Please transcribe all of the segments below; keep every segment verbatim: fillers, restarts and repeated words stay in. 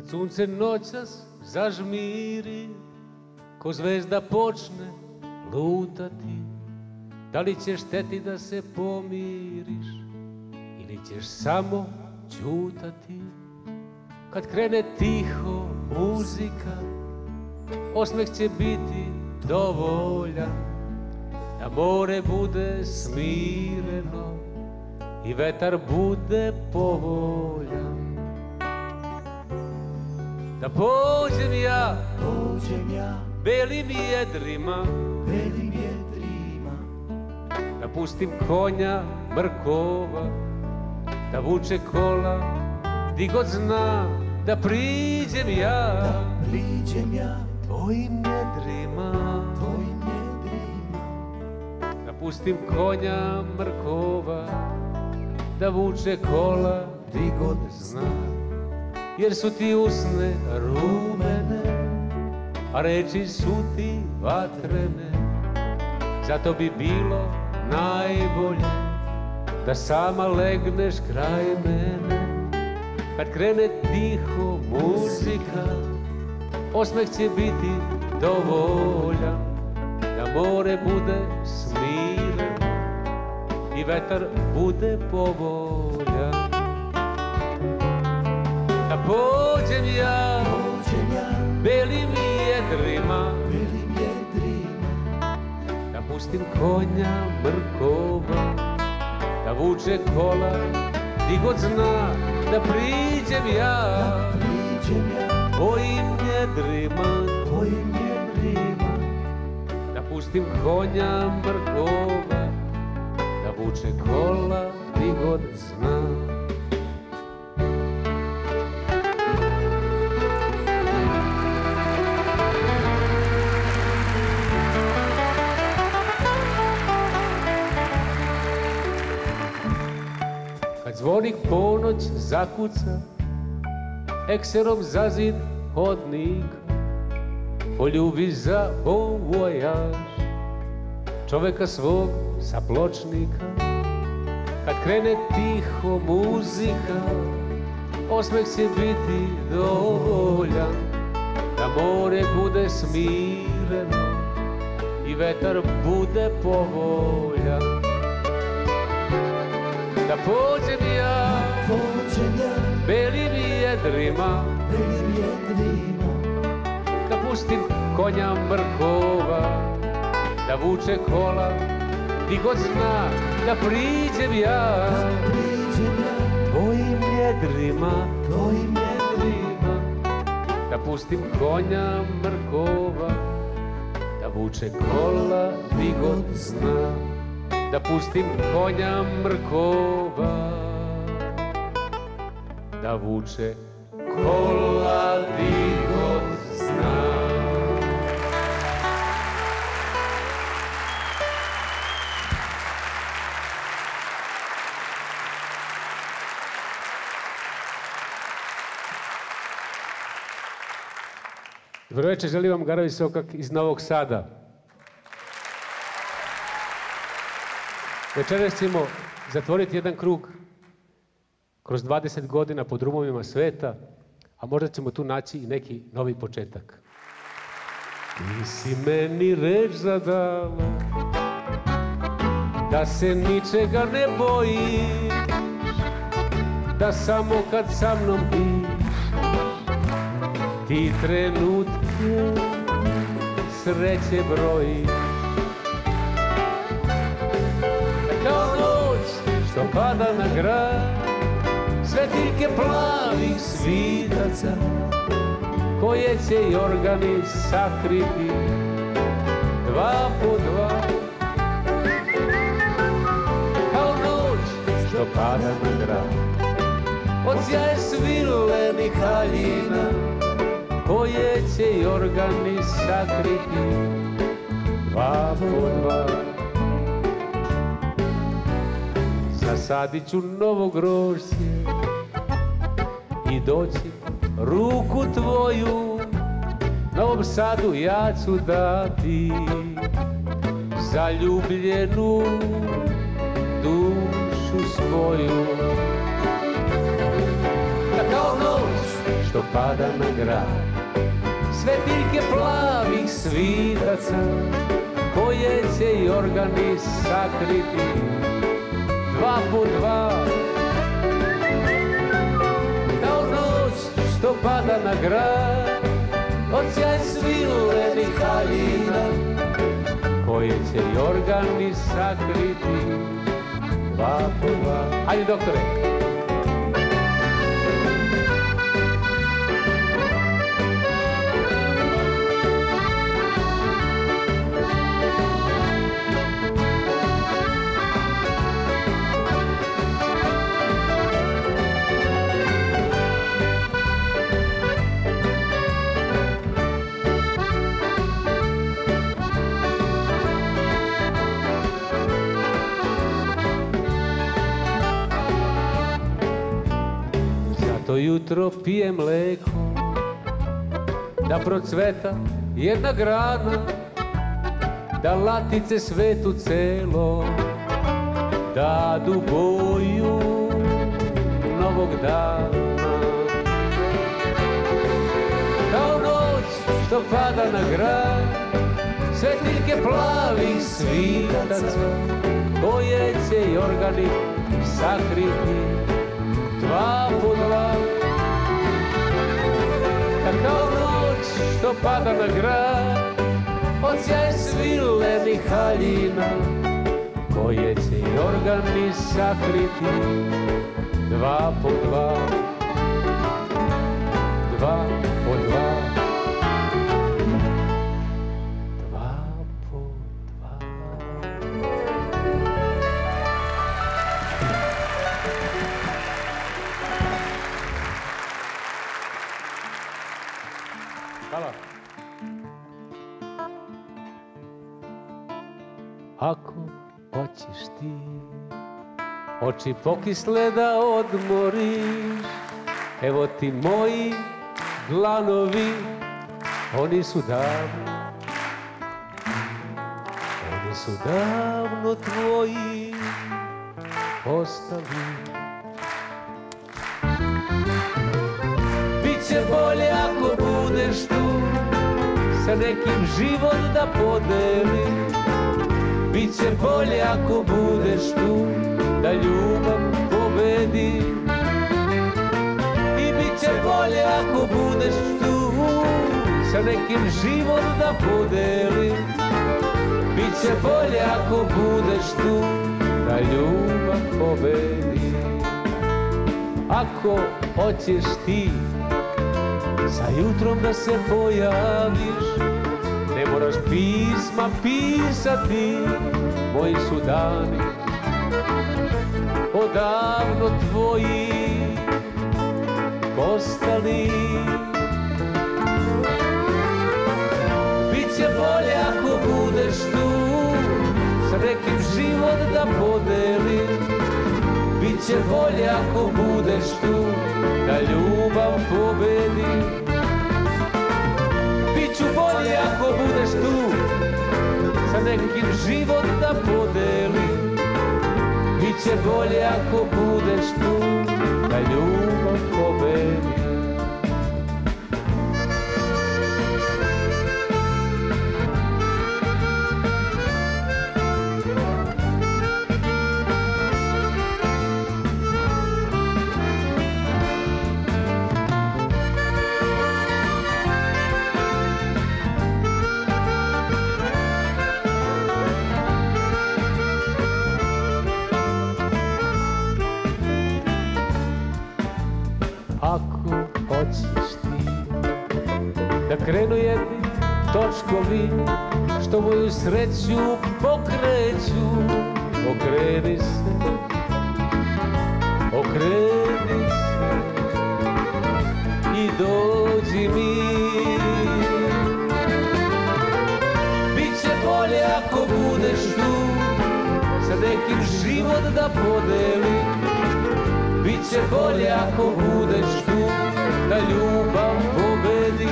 Kad sunce noćas zažmiri, ko zvezda počne lutati, da li ćeš hteti da se pomiriš ili ćeš samo ćutati? Kad krene tiho muzika, osmeh će biti dovoljan, da more bude smireno i vetar bude povoljan. Da pođem ja, pođem ja, belim jedrima, belim jedrima, da pustim konja Mrkova, da vuče kola di god zna, da priđem ja, da priđem ja, tvojim jedrima, tvojim jedrima, da pustim konja Mrkova, da vuče kola di god zna. Jer su ti usne rumene, a reči su ti vatrene, zato bi bilo najbolje da sama legneš kraj mene. Kad krene tiho muzika, osmeh će biti dovoljan, da more bude smireno i vetar bude povoljan. Da pođem ja, pođem ja, belim jedrima, belim jedrima, da pustim konja Mrkova, da vuče kola di god zna, da priđem ja, da priđem ja, tvojim jedrima, tvojim jedrima, da pustim konja Mrkova, da vuče kola di god zna. Kad zvonik ponoć zakuca, ekserom za zid hodnik, poljubi za bon voyage čoveka svog sa pločnika. Kad krene tiho muzika, osmeh će biti dovoljan, da more bude smireno i vetar bude povoljan. Da pođem ja, pođem ja, belim jedrima, belim jedrima, da pustim konja Mrkova, da vuče kola di god zna, da priđem ja, da priđem ja, tvojim jedrima, tvojim jedrima, da pustim konja Mrkova, da vuče kola di god zna, da pustim konja Mrkova, da vuče kola di god zna. Dobro večer, želim vam Garavi Sokak iz Novog Sada. Večeras ćemo zatvoriti jedan krug kroz dvadeset godina pod rumovima sveta, a možda ćemo tu naći i neki novi početak. Ti si meni reč zadala, da se ničega ne bojiš, da samo kad sa mnom biš, ti trenutke sreće brojiš. Kao noć što pada na grad, svetiljke plavih svitaca, koje će i organi sakriti dva po dva. Kao noć što pada na grad, od sjaje svilenih haljina, koje će i organi sakriti dva po dva. Zasadit ću novo grožđe i doći ruku tvoju Novom Sadu ja ću dati, zaljubljenu dušu svoju. Da kao noć što pada na grad. Sve biljke plavih svitaca, koje će i organi sakriti, dva po dva. Kao noć što pada na grad, od sjaj svilenih haljina, koje će i organi sakriti, dva po dva. Ajde, doktore! To jutro pije mleko, da procveta jedna grana, da latice svetu celo dadu boju novog dana. Kao noć što pada na grad, svetiljke plavih svitaca, koje će i organi sakriti, dva po dva. Kao noć što pada na grad, od sjaj svilenih haljina, koje će i organi sakriti, dva po dva, dva po dva, dva po dva. Hvala. Ako hoćeš ti oči pokisle da odmoriš, evo ti moji dlanovi, oni su davno, oni su davno tvoji ostali. Biće bolje ako budeš tu, sa nekim život da podeli. Biće bolje ako budeš tu, da ljubav pobedi. I biće bolje ako budeš tu, sa nekim život da podeli. Biće bolje ako budeš tu, da ljubav pobedi. Ako hoćeš ti sa jutrom da se pojaviš, ne moraš pisma pisati, moji su dani odavno tvoji postali. Biće bolje ako budeš tu, sa nekim život da podeli. Biće bolje ako budeš tu, da ljubav pobedi. Biću bolje ako budeš tu, sa nekim život da podeli. Biće bolje ako budeš tu, da ljubav pobedi. Ako hoćeš ti da krenu jedni točkovi što moju sreću pokreću, okreni se, okreni se i dođi mi. Biće bolje ako budeš tu, sa nekim život da podeli. Biće bolje ako budeš tu, da ljubav pobedi.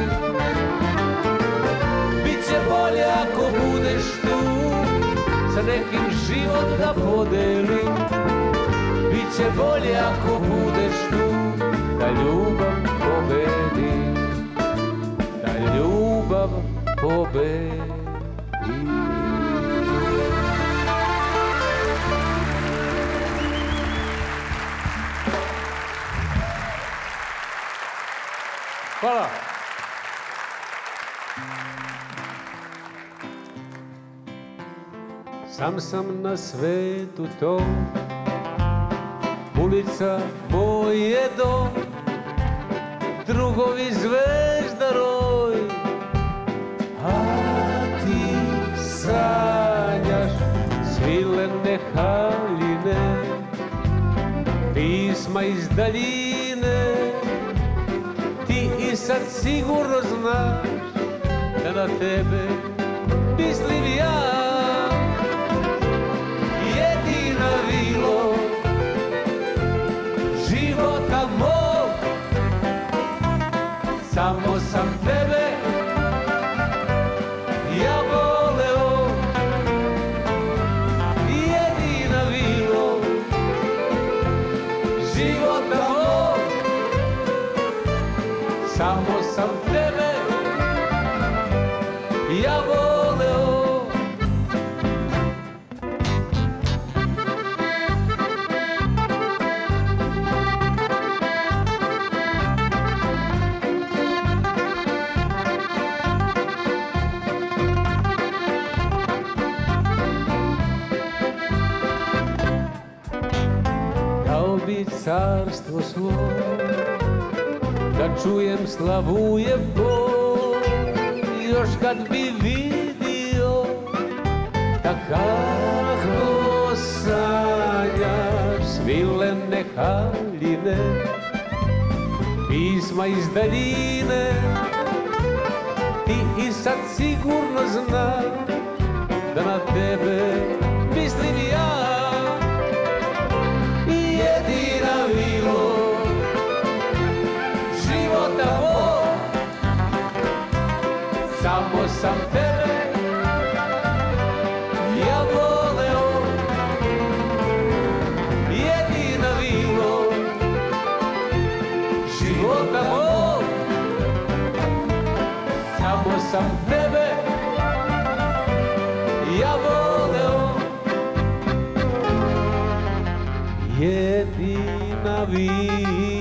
Biće bolje ako budeš tu, sa nekim život da podeli. Biće bolje ako budeš tu, da ljubav pobedi. pobedi. Hvala. Sam sam na svetu tom, ulica moj je dom, drugovi zvezda roj, a ti sanjaš svilene haljine, pisma iz daljine. Ti i sad sigurno znaš da na tebe mislim ja. Jedina vilo života mog, samo sam tebe ja voleo. Jedina vilo života mog, samo sam tebe ja voleo. Dao bi carstvo svoje da čujem slavuje Bog, još kad bi vidio da kako sanjaš svilene haljine, pisma iz daljine. Ti i sad sigurno znaš da na tebe mislim ja. Jedina vilo života mog, samo sam tebe ja voleo. Jedina vilo života mog, samo sam tebe ja voleo. Jedina vilo.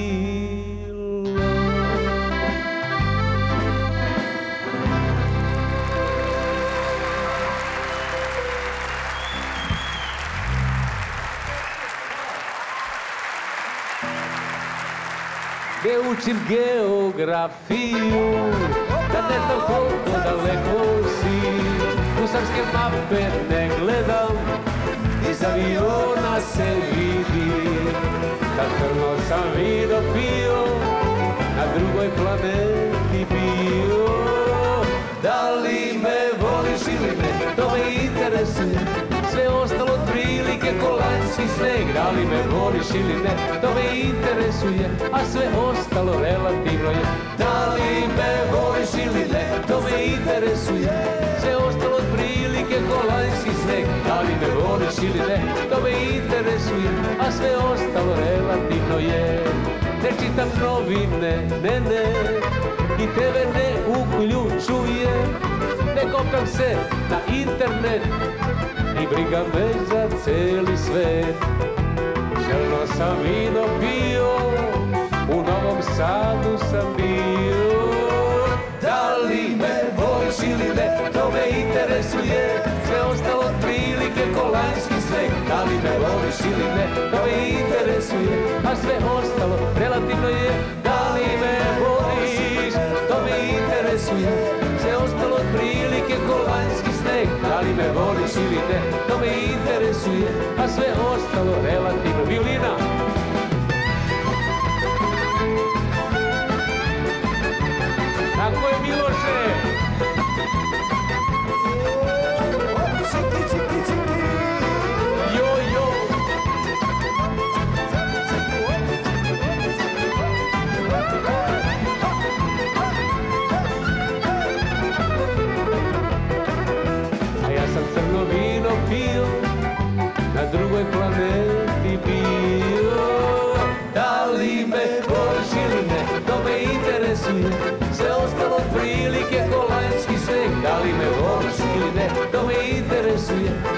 Ne učim geografiju, da ne znam koliko daleko si. Gusarske mape ne gledam, iz aviona se vidi. Kad crno sam vino pio, na drugoj planeti bio. Da li me voliš ili ne, to me interesuje. Sve ostalo otprilike ko lanjski sneg. Da li me voliš ili ne, to me interesuje. A sve ostalo relativno je. Da li me voliš ili ne, to me interesuje. Sve ostalo otprilike ko lanjski sneg. Da li me voliš ili ne, to me interesuje. A sve ostalo relativno je. Ne čitam novine, ne, ne, i tebe ne uključujem. Ne kopam se na internet, i briga me za cijeli svet. Crno sam vino pio, u Novom Sadu sam bio. Da li me voliš ili ne, to me interesuje. Sve ostalo otprilike ko lanjski sneg. Da li me voliš ili ne, to me interesuje. A sve ostalo relativno je. Da li me voliš, to me interesuje. Sve ostalo otprilike ko lanjski sneg. Da li me voliš ili ne, to me interesuje. A sve ostalo relativno. Violina. Tako je, Miloše. Jo, jo. A ja sam crno vino pio, na drugoj planeti bio.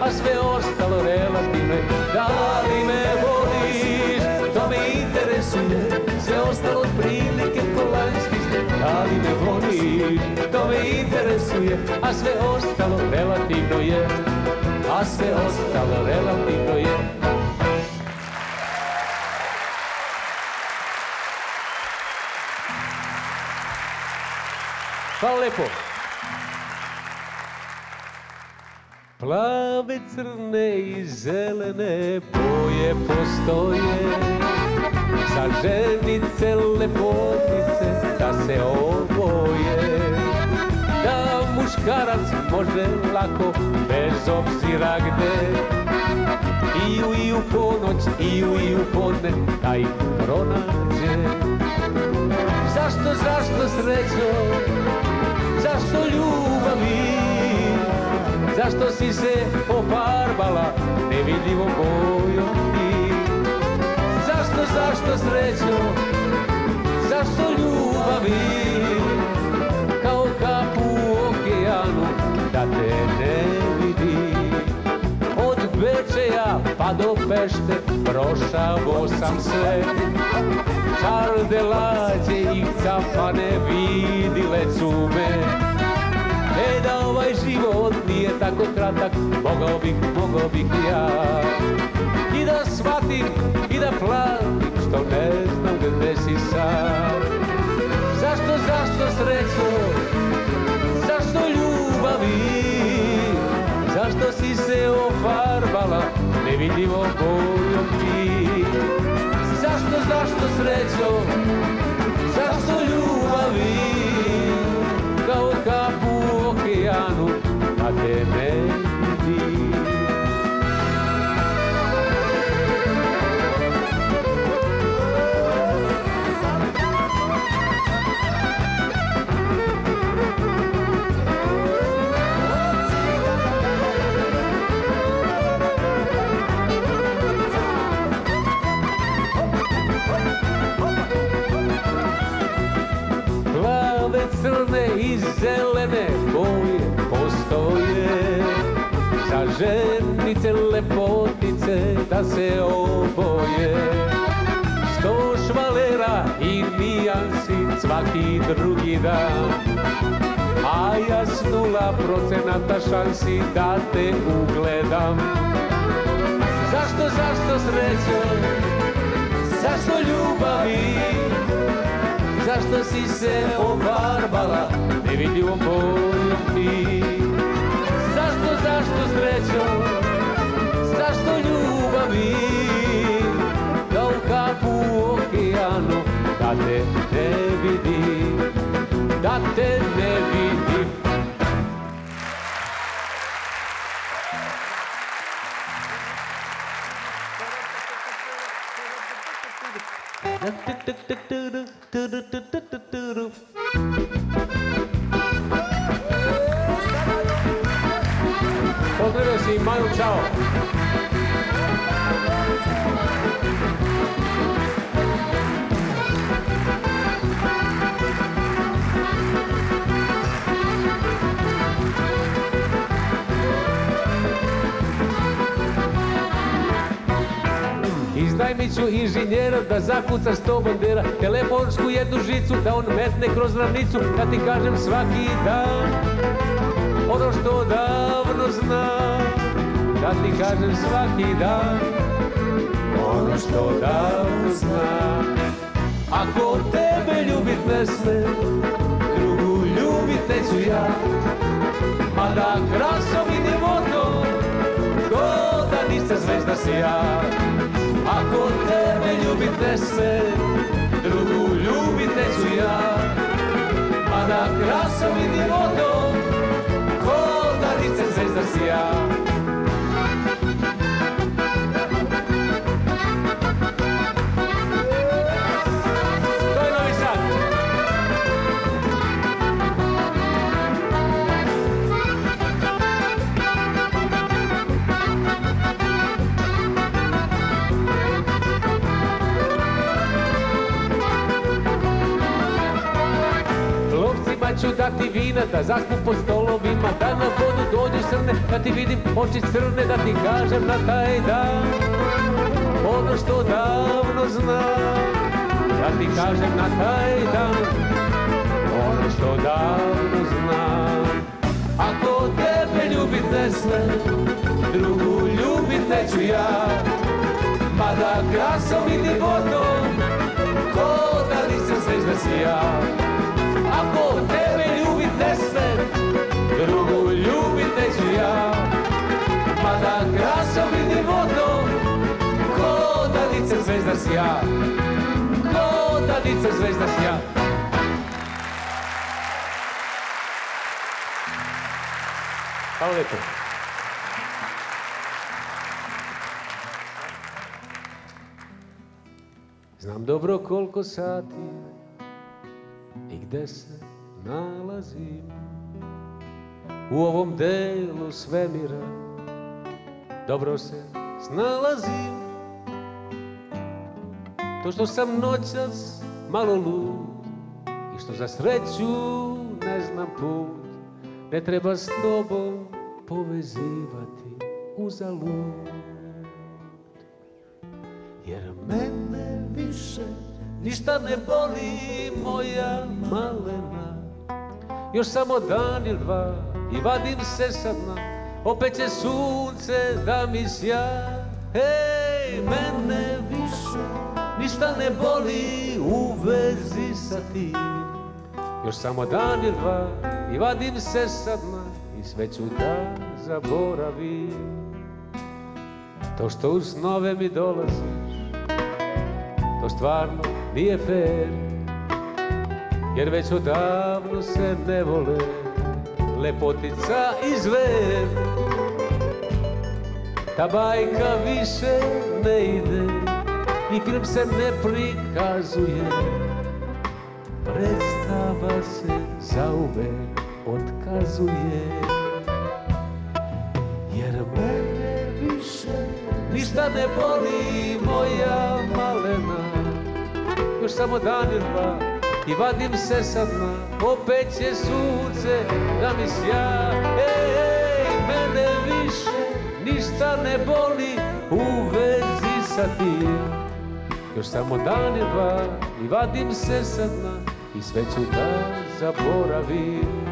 a sve ostalo relativno je. Da li me voliš, to me interesuje, sve ostalo otprilike ko lanjski snijeg. Da li me voliš, to me interesuje, a sve ostalo relativno je, a sve ostalo relativno je. Hvala lepo. Plave, crne i zelene boje postoje, za ženice, lepotice, da se oboje. Da muškarac može lako, bez obzira gde, i u i u ponoć, i u i u podne, da ih pronađe. Zašto, zašto srećo, zašto ljubavi, zašto si se oparbala nevidljivom bojom ti? Zašto, zašto srećo, zašto ljubavi, kao kap u okeanu da te ne vidi? Od Bečeja pa do Pešte prošao sam sve, Čardelađe i Cafane vidile su me. E da ovaj život nije tako kratak, mogao bih, mogao bih ja i da shvatim i da platim što ne znam gde si sad. Zašto, zašto srećo, zašto ljubavi, zašto si se ofarbala nevidljivom bojom ti? Zašto, zašto srećo, zašto ljubavi, kao kap u okeanu, a te ne vidi? Crne i zelene boje postoje, za ženice, lepotice, da se oboje. Sto švalera i nijansi svaki drugi dan, a ja s nula procenata šansi da te ugledam. Zašto, zašto srećo, zašto ljubavi, zašto si se ofarbala nevidljivom bojom ti? Zašto, zašto srećo, zašto ljubavi, kao kap u okeanu, da te ne vidi, da te ne vidi. Pozdravio si Maju, čao! Iznajmit ću inženjera da zakuca sto bandera, telefonsku jednu žicu da on metne kroz ravnicu, da ti kažem svaki dan ono što davno znam, da ti kažem svaki dan ono što davno znam. Ako tebe ljubit ne sme, drugu ljubit neću ja, mada krasom i ljepotom ko da nisam zvezda si ja. Ako tebe ljubit ne sme, drugu ljubit neću ja, mada krasom i ljepotom ko da nisam zvezda si ja. ću dati vina, da zaspu po stolovima, da na vodu dođu srne, da ti vidim oči crne, da ti kažem na taj dan ono što davno znam. Da ti kažem na taj dan ono što davno znam. Ako tebe ljubit ne sme, drugu ljubit neću ja, mada krasom i divotom, ko da nisam zvezda si ja. Ako tebe ljubit ne sme, drugu ljubit neću ja, mada krasom i divotom, ko da nisam zvezda si ja, ko da nisam zvezda si ja. Hvala lijepo. Znam dobro koliko sati i gde se nalazim u ovom delu svemira. Dobro se snalazim. To što sam noćas malo lud i što za sreću ne znam put, ne treba s tobom povezivati uzalud. Jer mene više ništa ne boli, moja malena. Još samo dan ili dva i vadim se sad na, opet će sunce da mi sja. Hej, mene više ništa ne boli u vezi sa tim. Još samo dan ili dva i vadim se sad na, i sve ću da zaboravim. To što uz snove mi dolaziš, to stvarno nije fair, jer već odavno se ne vole lepotica i zver. Ta bajka više ne ide i film se ne prikazuje, predstava se zauvek otkazuje. Jer mene više ništa ne boli, moja malena. Još samo dan ili dva i vadim se sad na, opet će sunce da mi sja. Ej, ej, mene više ništa ne boli u vezi sa tim. Još samo dan ili dva i vadim se sad na, i sve ću da zaboravim.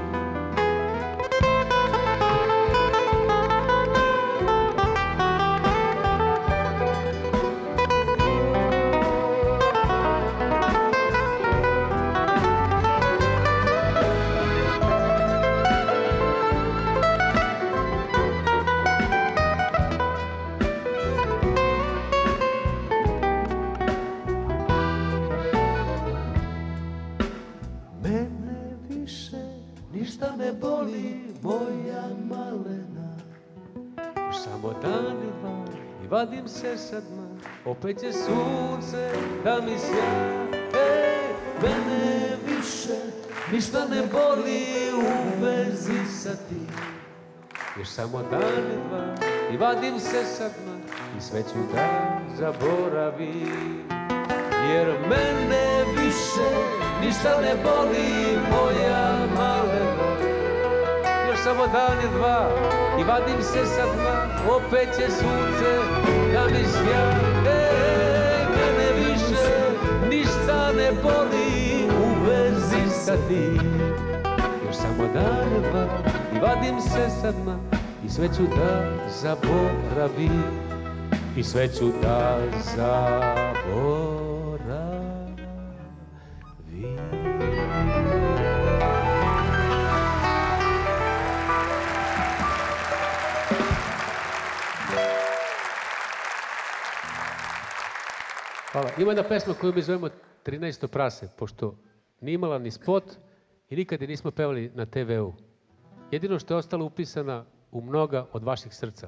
Vadim se sad na, opet će sunce da mi sja. Ej, mene više ništa ne boli u vezi sa tim. Još samo dan ili dva i vadim se sad na, i sve ću da zaboravim. Jer mene više ništa ne boli, moja malena. Još samo dan ili dva i vadim se sad na, opet će sunce da mi sja. Ej, mene više ništa ne boli u vezi sa tim. Još samo dan ili dva i vadim se sad na, i sve ću da zaboravim. I sve ću da zaboravim. Hvala. Ima jedna pesma koju mi zovemo trinaesto prase, pošto nije imala ni spot i nikad je nismo pevali na te ve u. Jedino što je ostalo upisana u mnoga od vaših srca.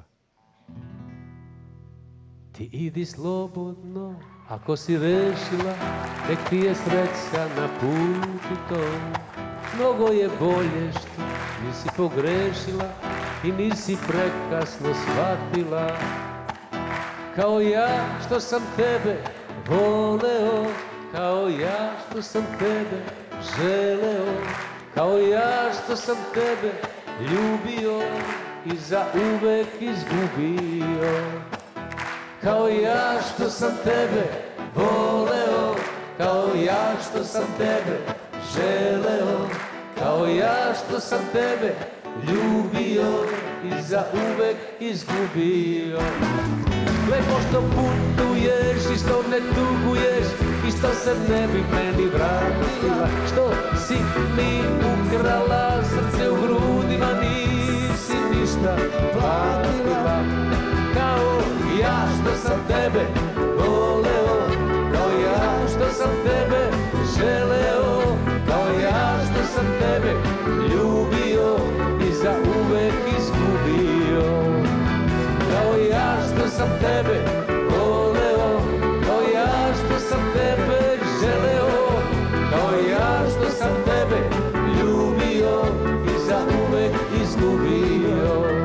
Ti idi slobodno, ako si rešila, nek ti je sreća na putu tom. Mnogo je bolje što nisi pogrešila i nisi prekasno shvatila. Kao ja što sam tebe voleo, kao ja što sam tebe želeo, kao ja što sam tebe ljubio i za uvek izgubio. Kao ja što sam tebe voleo, kao ja što sam tebe želeo, kao ja što sam tebe ljubio i za uvek izgubio. Lepo što putuješ i što ne tuguješ i što se ne bi meni vratila, što si mi ukrala srce u grudima, nisi ništa platila. Kao ja što sam tebe voleo, kao ja što sam tebe želeo, kao ja što sam tebe ljubio i za uvek izgubio. Kao ja što sam tebe voleo, kao ja što sam tebe želeo, kao ja što sam tebe ljubio i za uvek izgubio.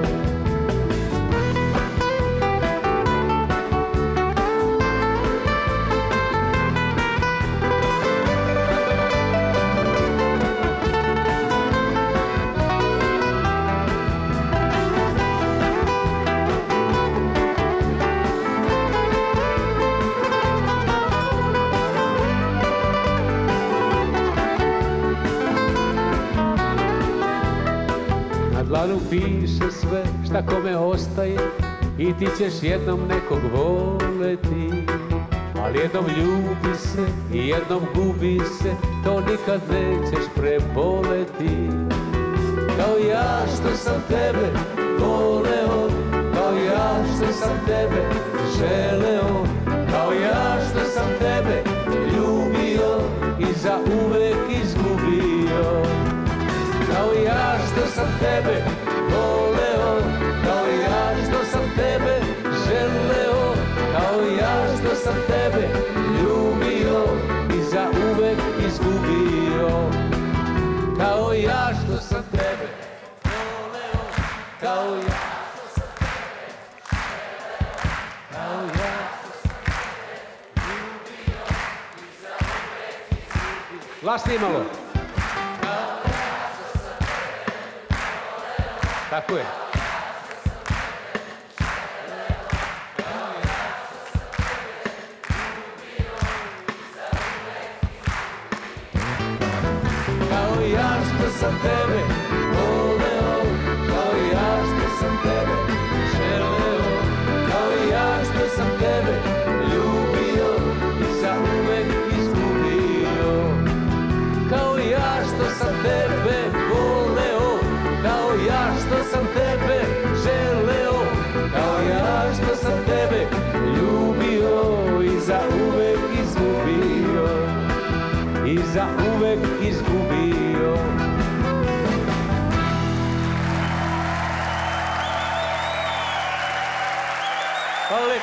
Dlanu piše sve šta kome ostaje i ti ćeš jednom nekog voleti. Ali jednom ljubi se i jednom gubi se, to nikad nećeš preboleti. Kao ja što sam tebe voleo, kao ja što sam tebe želeo, kao ja što sam tebe ljubio i za uvek izgubio. Kao ja što sam tebe voleo, kao ja što sam tebe želeo, kao ja što sam tebe ljubio i za uvek izgubio. Kao ja što sam tebe voleo, kao ja što sam tebe želeo, kao ja što sam tebe ljubio i za uvek izgubio. Glasnije malo. Tako je. Kao ja što sam tebe voleo, kao ja što sam tebe želeo, kao ja što sam tebe ljubio i za uvek izgubio. Kao ja što sam tebe voleo, kao ja što sam tebe želeo, kao ja što sam tebe ljubio i za uvek izgubio, i za uvek izgubio. Hvala lepo.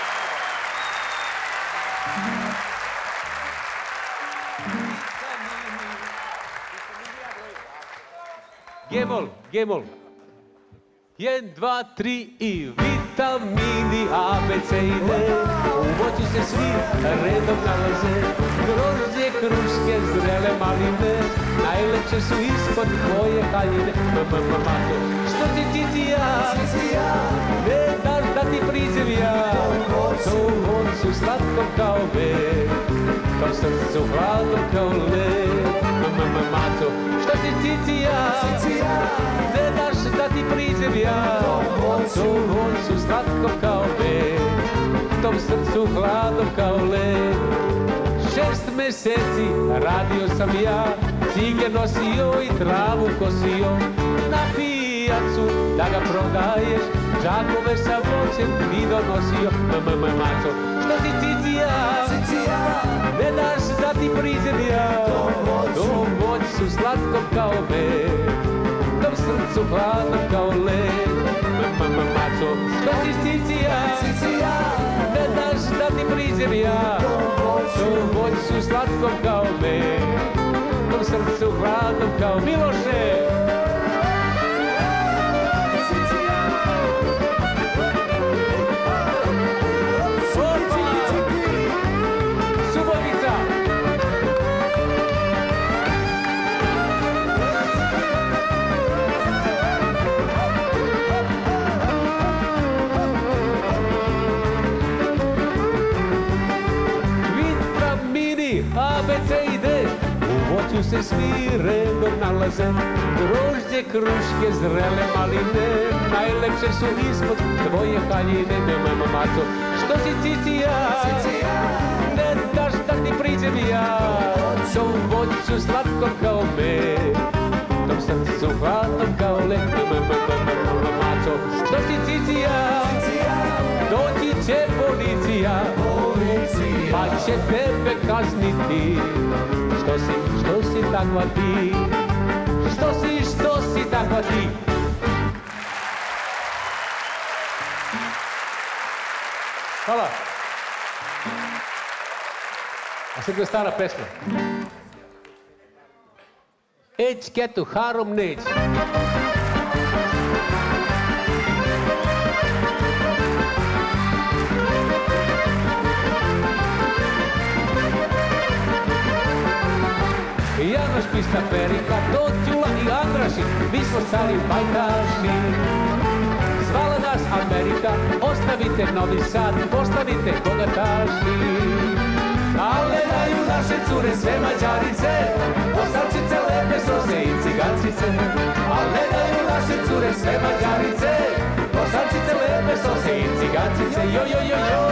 Gemol, gemol. Jedan, dva, tri i vitamini A, B, C i D. U voću se svi redom nalaze. Grožđe, kruške, zrele maline. Najlepše su ispod tvoje haljine. Mato, što si cicija? Ne daš da ti priđem ja. To u voću slatkom kao med, to srcu hladno kao led. Mato, što si cicija? Ne daš da ti priđem ja. To u voću slatkom kao med, tom srcu hladno kao led. Šest meseci radio sam ja, cige nosio i travu kosio. Na pijacu da ga prodaješ, džakove sa voćem mi donosio. Maco, što si cicija? Ne daš da ti priđem ja. Tom voću slatkom kao med, tom srcu hladnom kao led. Maco, što si cicija? Ne daš da ti priđem ja. Tom voću slatkom kao med, tom srcu hladnom kao Miloše. Subotica. A, B, C i D. U voću se svi redom nalaze, grožđe, kruške, zrele maline, najlepše su ispod tvoje haljine. Mama maco, što si cicija, ne daš da ti priđem ja, to u voću slatkom kao med, tom srcu hladnom kao led. Mama maco, što si cicija, doći će policija, pa će tebe kazniti. Što si, što si takva ti? Što si, što si takva ti? Hvala. A sad je stara pesma. Eć ketu harom neć. Janoš, Pista, Perika, Totjula i Andraši, mi smo stari pajtaši. Zvala nas Amerika, ostavite Novi Sad, postavite bogataši. Ale daju naše cure sve Mađarice, Bosančice, lepe sose i cigancice. Ale daju naše cure sve Mađarice, Bosančice, lepe sose i cigancice. Jo, jo, jo, jo.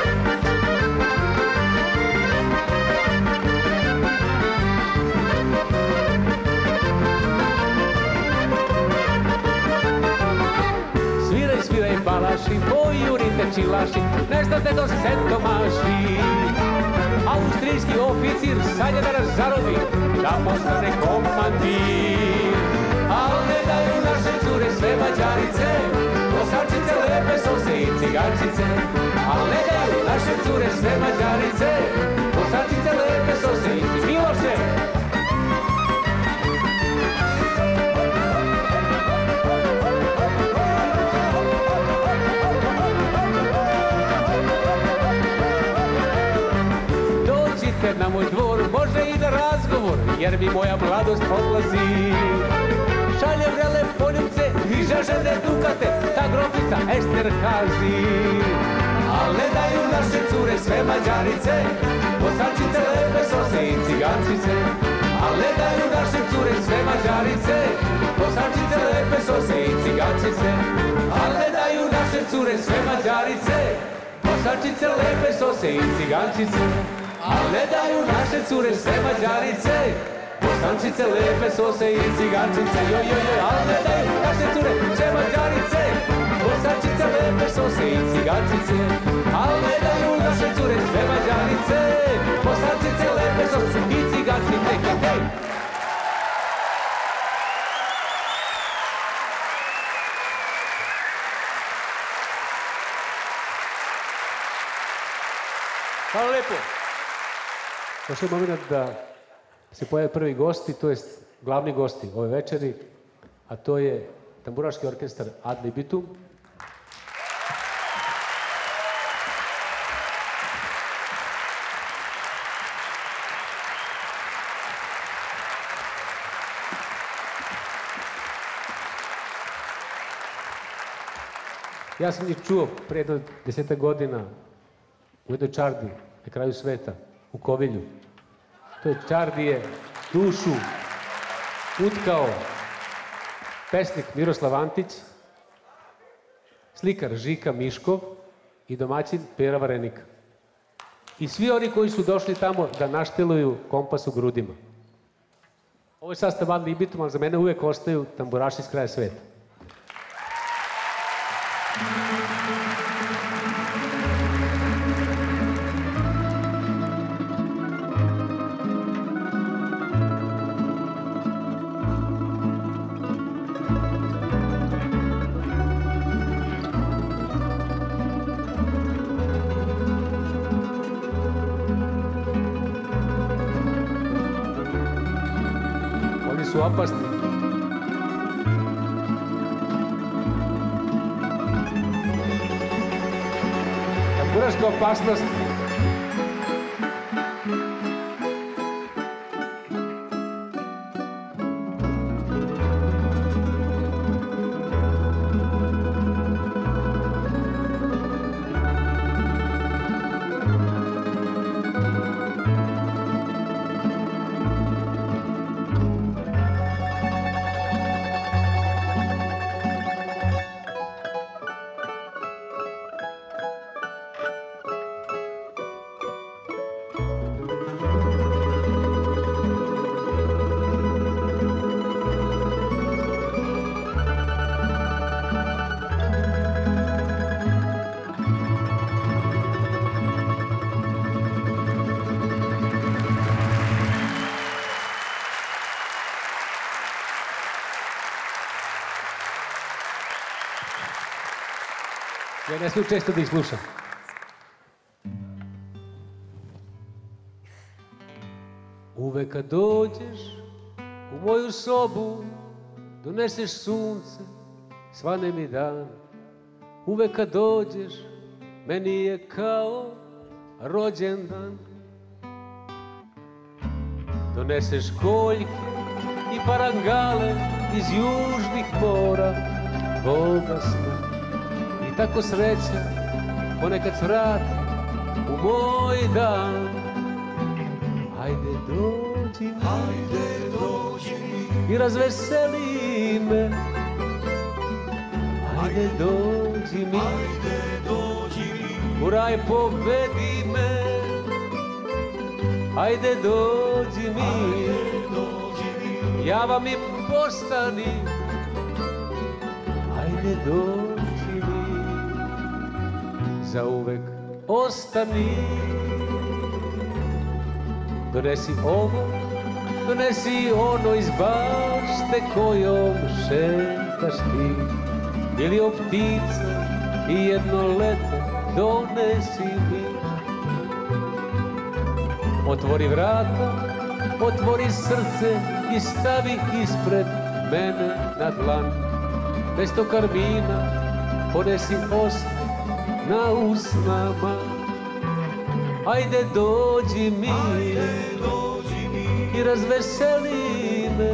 Sviraj balaši, pojurite čilaši, nešto te do setomaši. Austrijski oficir sad je da nas zarobi, da postane komandir. Al ne daju naše cure sve Mađarice, Bosančice, lepe sose i cigančice. Al ne daju naše cure sve Mađarice, Bosančice, lepe sose i cigančice. Miloše! Na moj dvor može i da razgovor, jer mi moja mladost odlazi. Šalje vrele poljubce i žažene dukate, ta grofica Ester Hazi. Al ne daju naše cure sve Mađarice, Bosančice, lepe sose i cigančice. Al ne daju naše cure sve Mađarice, Bosančice, lepe sose i cigančice. Al ne daju naše cure sve Mađarice, Bosančice, lepe sose i cigančice. Al ne daju naše cure sve Mađarice, Bosančice, lepe sose i cigančice. Jo, jo, jo, al ne daju naše cure sve Mađarice, Bosančice, lepe sose i cigančice. Al ne daju naše cure sve Mađarice, Bosančice, lepe sose i cigančice. Hej, hej! Hvala lepo! Došao je moment da se pojave prvi gosti, to jest glavni gosti ove večeri, a to je tamburaški orkestar Ad Libitum. Ja sam njih čuo pre jedno desetak godina u jednoj čardi na kraju sveta, u Kovilju. To je čardije dušu utkao pesnik Miroslav Antić, slikar Žika Miškov i domaćin Pera Varenika. I svi oni koji su došli tamo da našteluju kompas u grudima. Ovo je sastav Ad Libitum, ali za mene uvek ostaju tamburaši s kraja sveta. Su opasni. Tamburaška opasnost. E, ne smiju često da ih slušam. Uvek kad dođeš u moju sobu, doneseš sunce, svane mi dan. Uvek kad dođeš, meni je kao rođendan. Doneseš koljke i parangale iz južnih mora tvoga sna. I tako sreća ponekad vrati u moj dan. Hajde dođi mi, Hajde dođi mi, i razveseli me. Hajde dođi mi, hajde dođi mi, u raj povedi me. Hajde dođi mi, dođi mi, java mi postani. Hajde dođi mi, zauvek ostani. Donesi ovo, donesi ono iz bašte kojom šetaš ti. Ili o ptica i jedno leto donesi mi. Otvori vrata, otvori srce i stavi ispred mene na dlan. Bez tog karmina ponesi osmeh na usnama. Hajde dođi mi, dođi mi, i razveseli me.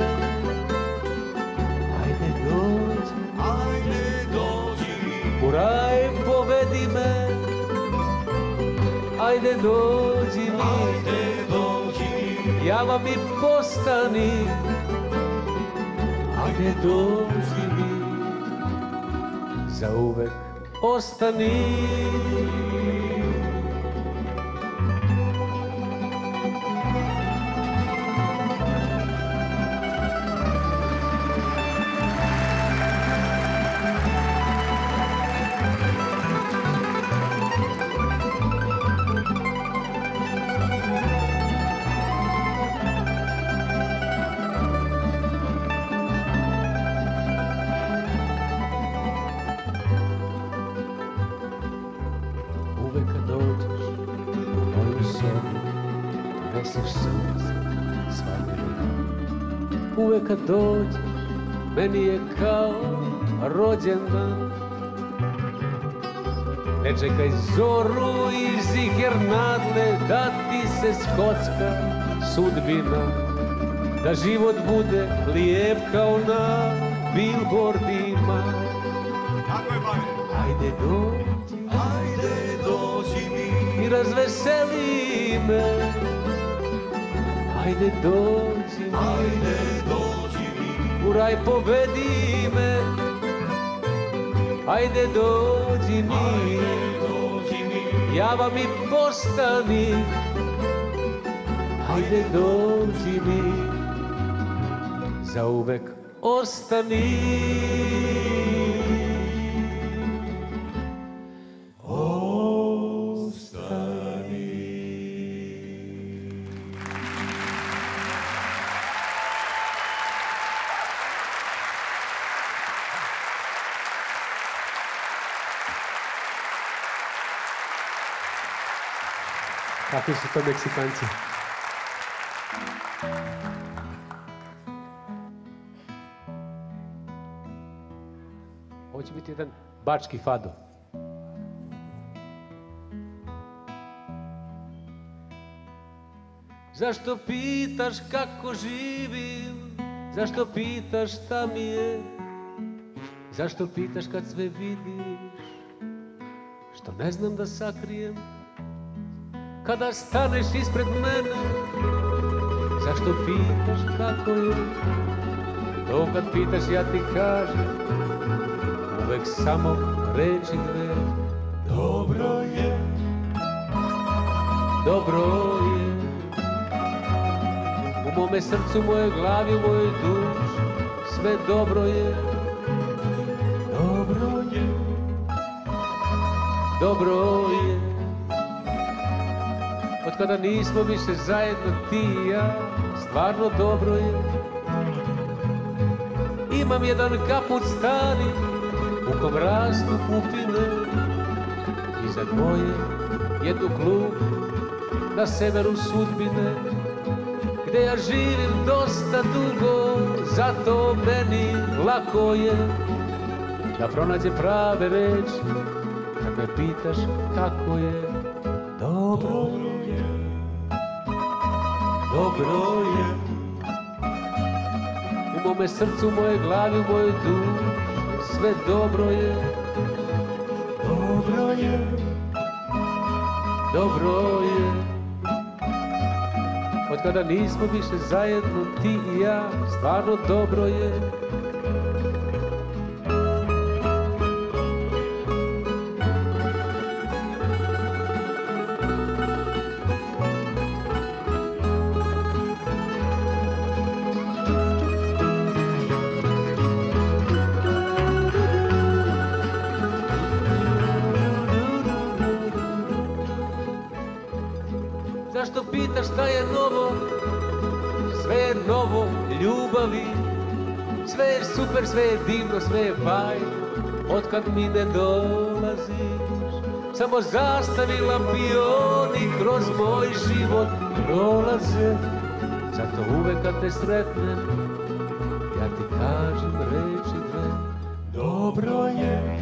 Hajde dođi, hajde dođi mi, u raj povedi me. Hajde dođi mi, hajde dođi mi, java mi postani. Hajde dođi mi, zauvek ostani. Uvek kad dođeš u moju sobu, doneseš sunce, svane mi dan. Uvek kad dođeš, meni je kao rođendan. Ne čekaj zoru i ziher nadle, da ti se skocka sudbina. Da život bude lijep kao na bilbordima. Tako je, babe. Hajde dođi Hajde dođi mi, i razveseli me. Hajde dođi mi, hajde dođi mi, u raj povedi me. Hajde dođi mi, dođi mi, java mi postani. Hajde dođi mi, zauvek ostani. Kakvi su to Meksikanci? Ovo će biti jedan bački fado. Zašto pitaš kako živim? Zašto pitaš šta mi je? Zašto pitaš kad sve vidiš? Što ne znam da sakrijem? Kada staneš ispred mene, zašto pitaš kako je? To kad pitaš ja ti kažem, uvek samo reči dve. dobro je, Dobro je, u mome srcu, u mojoj glavi, u mojoj duši, sve dobro je. dobro je, Dobro je, od kada nismo više zajedno ti i ja, stvarno dobro je. Imam jedan kaput stari, u kom rastu kupine, za dvoje jednu klubu na severu sudbine, gde ja živim dosta dugo, zato meni lako je da pronađem prave reči kad me pitaš kako je. Dobro je, dobro je, u mome srcu, u mojoj glavi, u mojoj duši, sve dobro je, dobro je, dobro je. Od kada nismo više zajedno, ti i ja, stvarno dobro je. Zašto pitaš šta je novo? Sve je novo, ljubavi. Sve je super, sve je divno, sve je bajno. Otkad mi ne dolaziš, samo zastavi lampioni kroz moj život prolaze. Zato uvek kad te sretnem, ja ti kažem reči dve. Dobro je,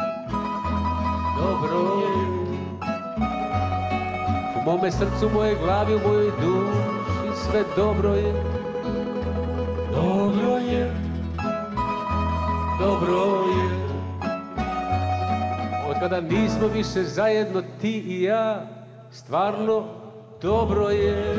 dobro je, u mome srcu, u mojoj glavi, u mojoj duši, sve dobro je, dobro je, dobro je. Od kada nismo više zajedno, ti i ja, stvarno dobro je.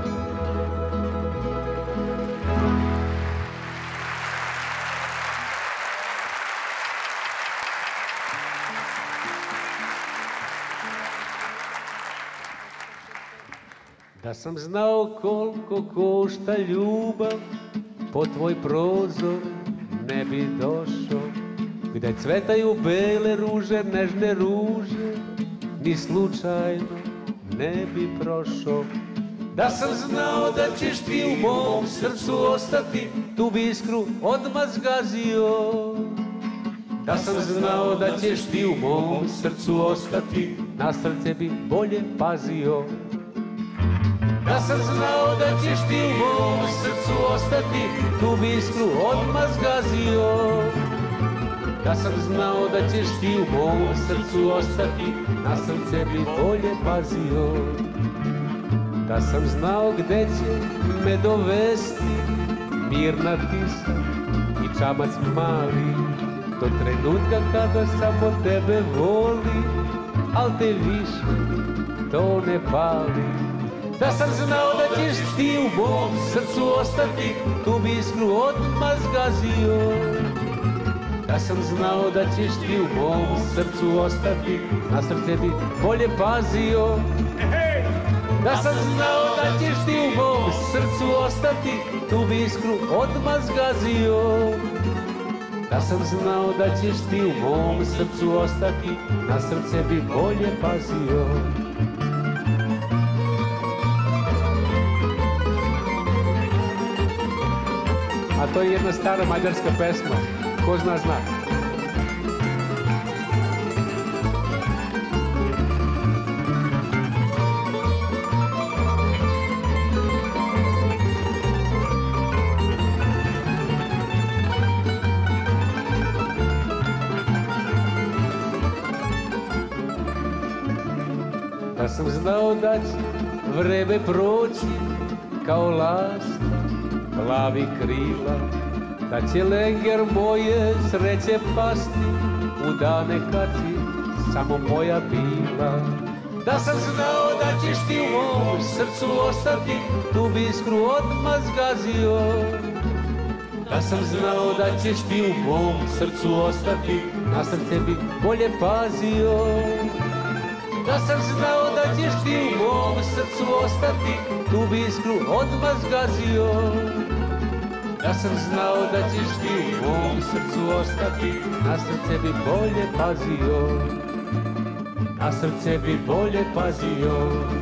Da sam znao koliko košta ljubav, po tvoj prozor ne bi došao, gde cvetaju bele ruže, nežne ruže, ni slučajno ne bi prošao. Da sam znao da ćeš ti u mom srcu ostati, tu bi iskru odmah zgazio. Da sam znao da ćeš ti u mom srcu ostati, na srce bi bolje pazio. Da sam znao da ćeš ti u mom srcu ostati, tu bi iskru odmah zgazio. Da sam znao da ćeš ti u mom srcu ostati, na srce bi bolje pazio. Da sam znao gde će me dovesti mirna tisa i čamac mali, do trenutka kada samo tebe voli, al te više to ne pali. Da sam znao da ćeš ti u mom srcu ostati, tu bi iskru odmah zgazio. Da sam znao da ćeš ti u mom srcu ostati, na srce bi bolje pazio. Da sam znao da ćeš ti u mom srcu ostati, tu bi iskru odmah zgazio. Da sam znao da ćeš ti u mom srcu ostati, na srce bi bolje pazio. A to je jedna stara mađarska pesma, ko zna zna. Da sam znao da će vreme proći kao lasta plavi krila, da će lenger moje sreće pasti u dane kad si samo moja bila. Da sam znao da ćeš ti u mom srcu ostati, tu bi iskru odmah zgazio. Da sam znao da ćeš ti u mom srcu ostati, na srce bi bolje pazio. Da sam znao da ćeš ti u mom srcu ostati, tu bi iskru odmah zgazio. Da sam znao da ćeš ti u mom srcu ostati, na srce bi bolje pazio. Na srce bi bolje pazio.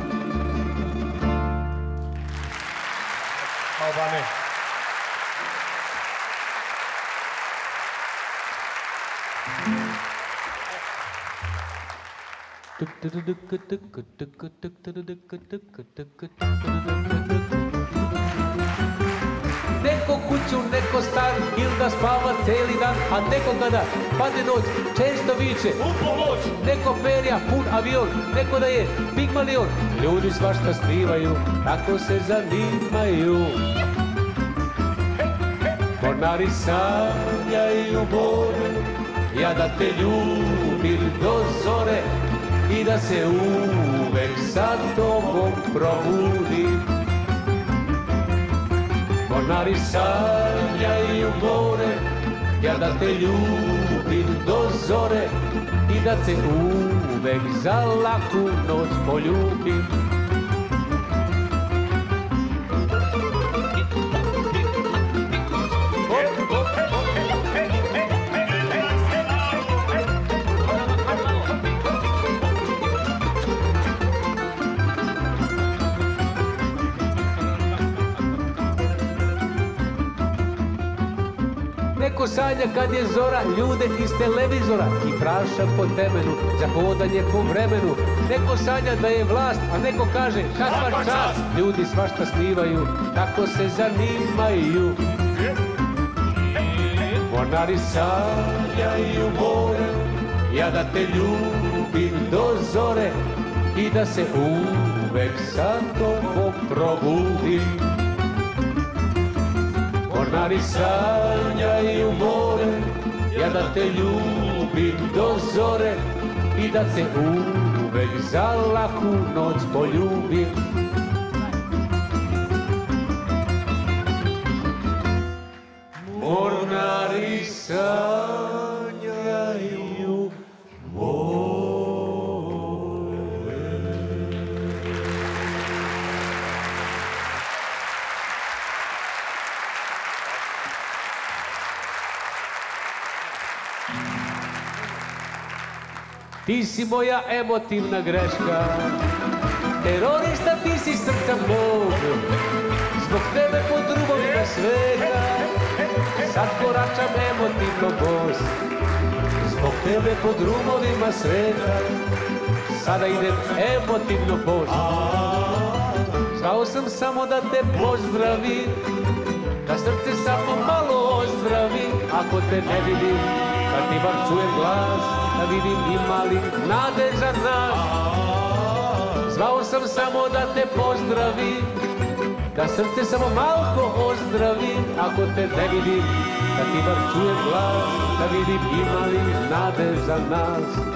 Albane. Tu Neko kuću, neko stan, ili da spava cijeli dan, a neko kada padne noć, često viče U pomoć! neko perja, pun avion, neko da je pigmalion. Ljudi svašta skrivaju, tako se zanimaju. Mornari sanjaju more, ja da te ljubim do zore i da se uvek sa tobom probudim. Mornari sanjaju more, ja da te ljubim do zore i da te uvek za laku noć poljubim. Neko sanja kad je zora, ljude iz televizora i praša po temenu za hodanje po vremenu. Neko sanja da je vlast, a neko kaže kakva čast. Ljudi svašta snivaju, tako se zanimaju. Mornari sanjaju more, ja da te ljubim do zore i da se uvek sa tobom probudim. Mornari sanjaju more, ja da te ljubim do zore i da te uvek za laku noć poljubim. Mornari sanjaju more. Ti si moja emotivna greška, terorista ti si srca mog, zbog tebe po drumovima sveta, sad koračam emotivno bos. Zbog tebe po drumovima sveta, sada idem emotivno bos. Zvao sam samo da te pozdravim, da srce samo malo ozdravi, ako te ne vidim, da ti bar čujem glas, da vidim ima li nade za nas. Zvao sam samo da te pozdravim, da srce samo malko ozdravi, ako te ne vidim, da ti bar čujem glas, da vidim ima li nade za nas.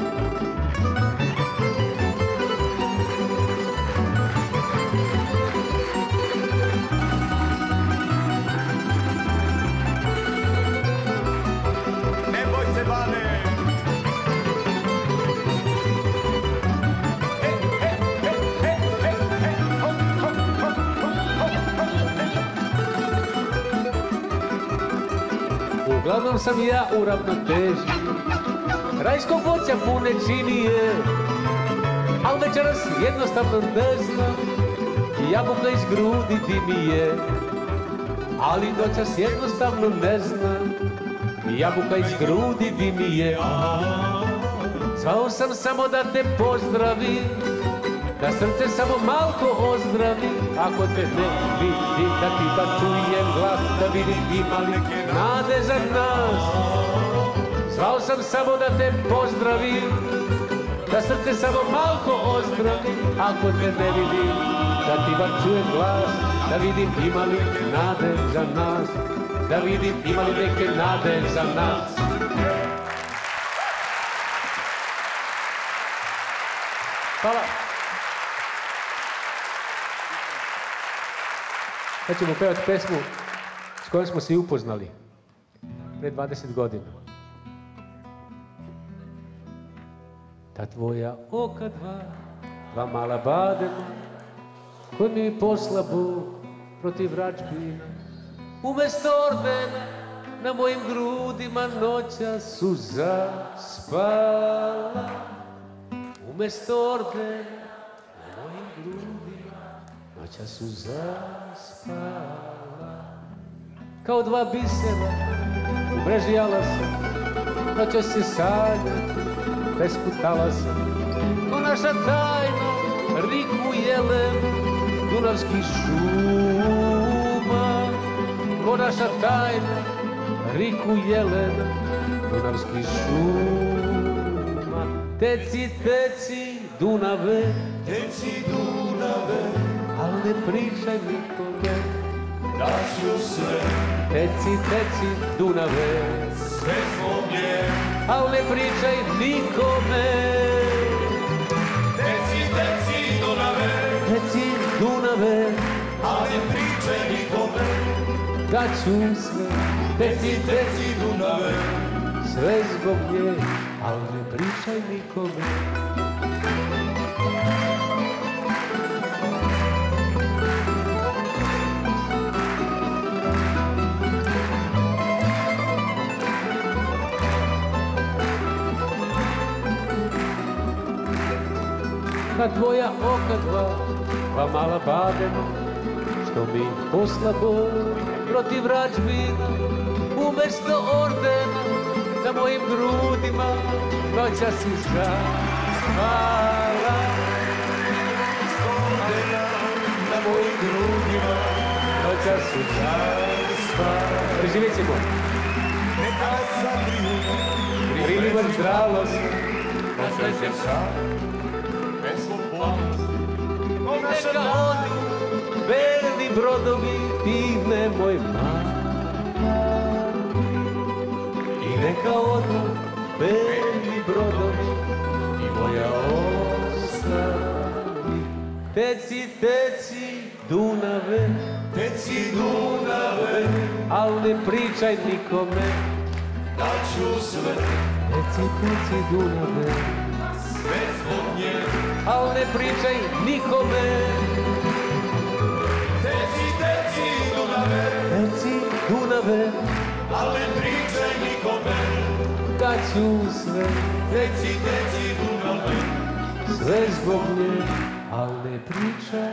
Uglavnom sam ja u ravnoteži, rajskog voća pune činije, al večeras jednostavno ne znam, jabuka iz grudi di mi je. Ali noćas jednostavno ne znam, jabuka iz grudi di mi je. Zvao sam samo da te pozdravim, da srce samo malko ozdravi, ako te ne vidim, da ti bar čujem glas, da vidim ima li nade za nas. Zvao sam samo da te pozdravim, da srce samo malko ozdravi, ako te ne vidim, da ti bar čujem glas, da vidim ima li nade za nas, da vidim ima li neke nade za nas. Hvala. Sad ćemo pevati pesmu s kojom smo se i upoznali pre dvadeset godina. Ta tvoja oka dva, dva mala badema, koji mi posla Bog protiv vračbina. Umesto ordena na mojim grudima noća su zaspala. Umesto ordena na mojim grudima noća su zaspala. Kao dva bisera u mreži jalasa, noća se sanja, besputala sam. naša tajna, riku jelen, dunavskih šuma. Ko naša tajna, riku jelen, dunavskih šuma. Teci, teci, Dunave, Teci Dunave, al ne pričaj nikome. daću sve, Teci, teci, Dunave, sve zbog nje. al ne pričaj nikome. Teci, teci Dunave, Teci, Dunave, a ne pričaj nikome. daću sve. Teci, Teci, teci Dunave, sve zbog nje, al ne pričaj nikome. Kad tvoja oka dva, pa mala badema, što mi poslabo protiv vračbina, umesto ordena na mojim grudima, noća si spala. ordena na mojim grudima, Noća si spala. Preživjet ćemo. neka sakriju, Prilivan zdravljost, nasrećem sam, bez slobodnosti. O naša neka odu beli brodovi, ti nemoj mali. I neka odu beli brodovi, i moja ostavi. Teci, teci, Dunave, Teci Dunave, al ne pričaj nikome. daću sve, Teci, teci, Dunave, sve zbog nje. al ne pričaj nikome. Teci, teci Dunave, Teci, Dunave, ali ne pričaj nikome. daću sve. Teci, teci Dunave, Sve zbog nje, al ne pričaj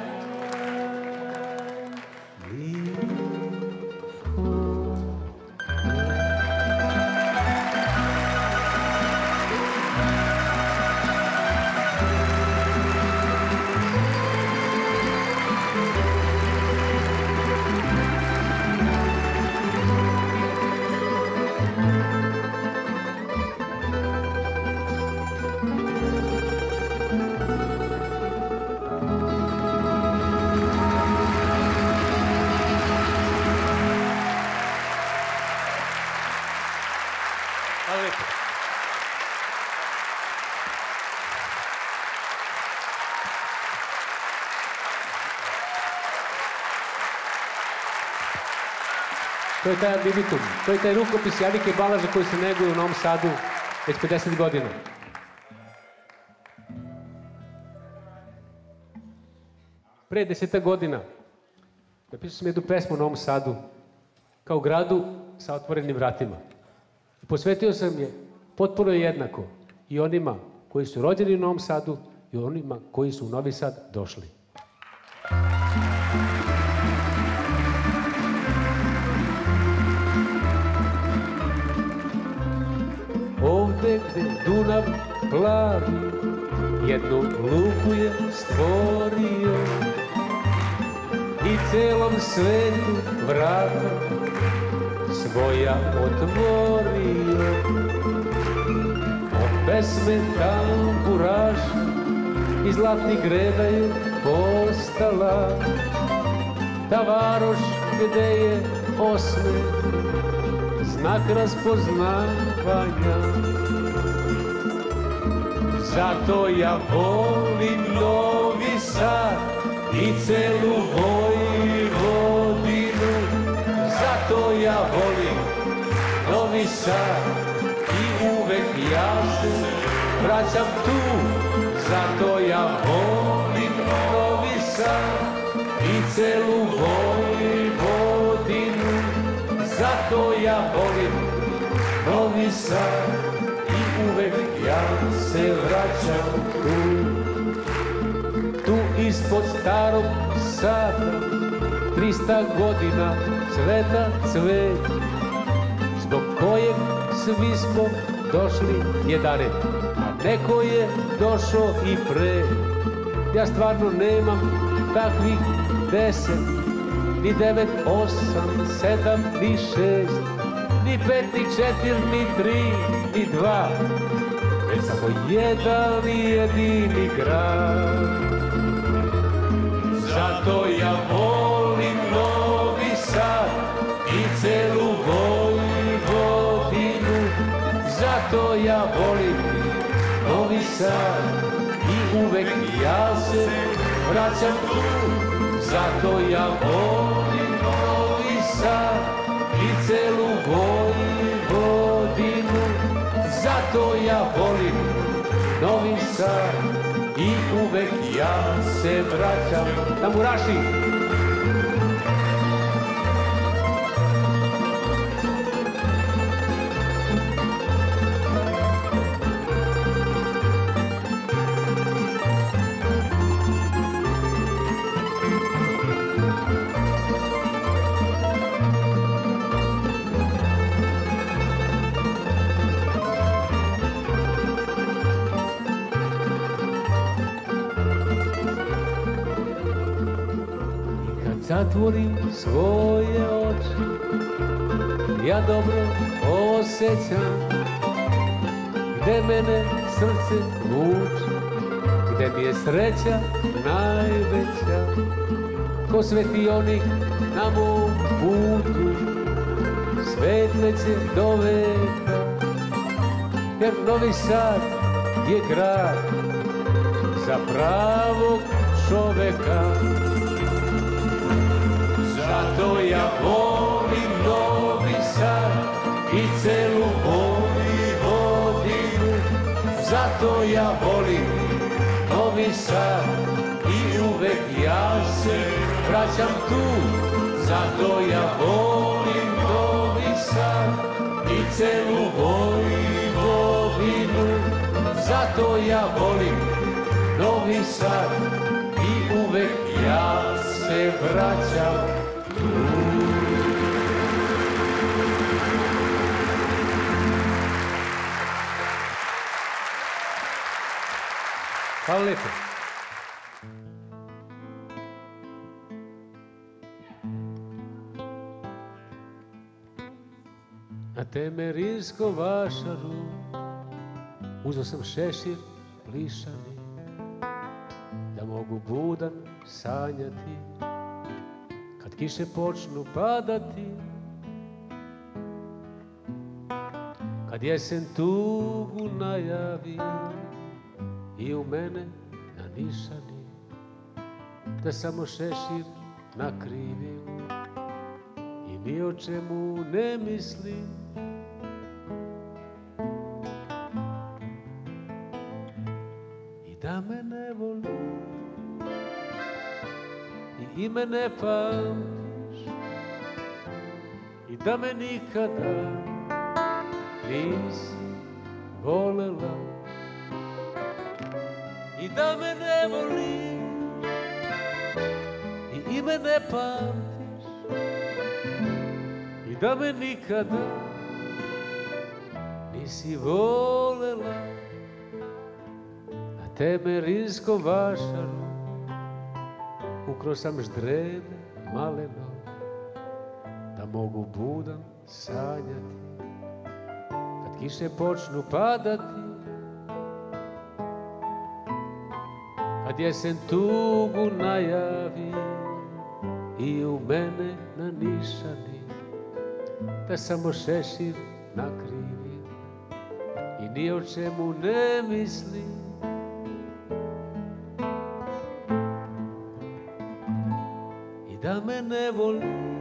To je taj ambivitum, to je taj rukopis Jadike Balaža koji se neguje u Novom Sadu već pedeset godina. Pre deseta godina napisao sam jednu pesmu u Novom Sadu kao gradu sa otvorenim vratima. Posvetio sam je potpuno jednako i onima koji su rođeni u Novom Sadu i onima koji su u Novi Sad došli. Ovde gde Dunav plavi, jednu luku je stvorio i celom svetu vrata svoja otvorio. Od pesme tamburaša i zlatnih greda je postala ta varoš gde je osme znak raspoznavanja. Zato ja volim Novi Sad i celu Vojvodinu. Zato ja volim Novi Sad i uvek ja se vraćam tu. Zato ja volim Novi Sad i celu Vojvodinu. Zato ja volim Novi Sad i uvek ja se vraćam tu. Tu ispod starog Sada trista godina cveta cvet, zbog kojeg svi smo došli jedare. A neko je došao i pre. Ja stvarno nemam takvih deset, ni devet, osam, sedam, ni šest, ni pet, ni četir, ni tri, ni dva, već samo jedan i jedini grad. Zato ja volim Novi Sad i celu Vojvodinu. Zato ja volim Novi Sad i uvek ja se vraćam tu. Zato ja volim Novi Sad i celu Vojvodinu. Zato ja volim Novi Sad i uvek ja se vraćam. Tamburaši! Zatvorim svoje oči, ja dobro osjećam gde mene srce vuče, gde mi je sreća najveća. Ko svetionik na mom putu svetleće do veka, jer Novi Sad je grad za pravog čoveka. Zato ja volim Novi Sad i celu Vojvodinu. Zato ja volim Novi Sad i uvek ja se vraćam tu. Zato ja volim Novi Sad i celu Vojvodinu. Zato ja volim Novi Sad i uvek ja se vraćam. Hvala lijepo. Na Temerinskom vašaru uzeo sam šešir plišani, da mogu budan sanjati kad kiše počnu padati, kad jesen tugu najavi i u mene na nišani, da samo šešir nakrivim i ni o čemu ne mislim. I da me ne voli i ime ne pamtiš, i da me nikada nisi volela, i da me ne voliš i ime ne pamtiš, i da me nikada nisi volela. Na Temerinskom vašaru ukro sam ždrebe maleno, da mogu budan sanjati kad kiše počnu padati, kad jesen tugu najavi i u mene na nišani, da samo šešir nakrivi i ni o čemu ne mislim. I da me ne voliš,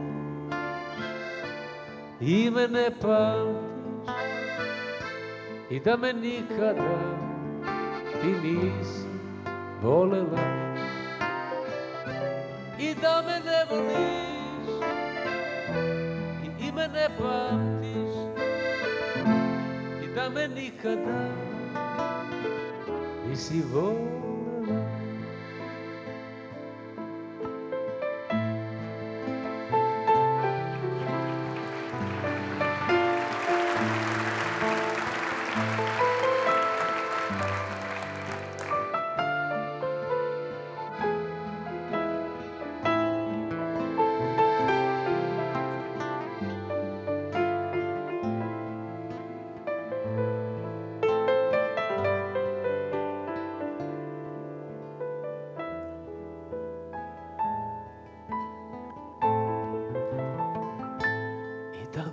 ime ne pamtiš, i da me nikada ti nisi volela, i da me ne voliš i ime ne pamtiš, i da me nikada nisi volela.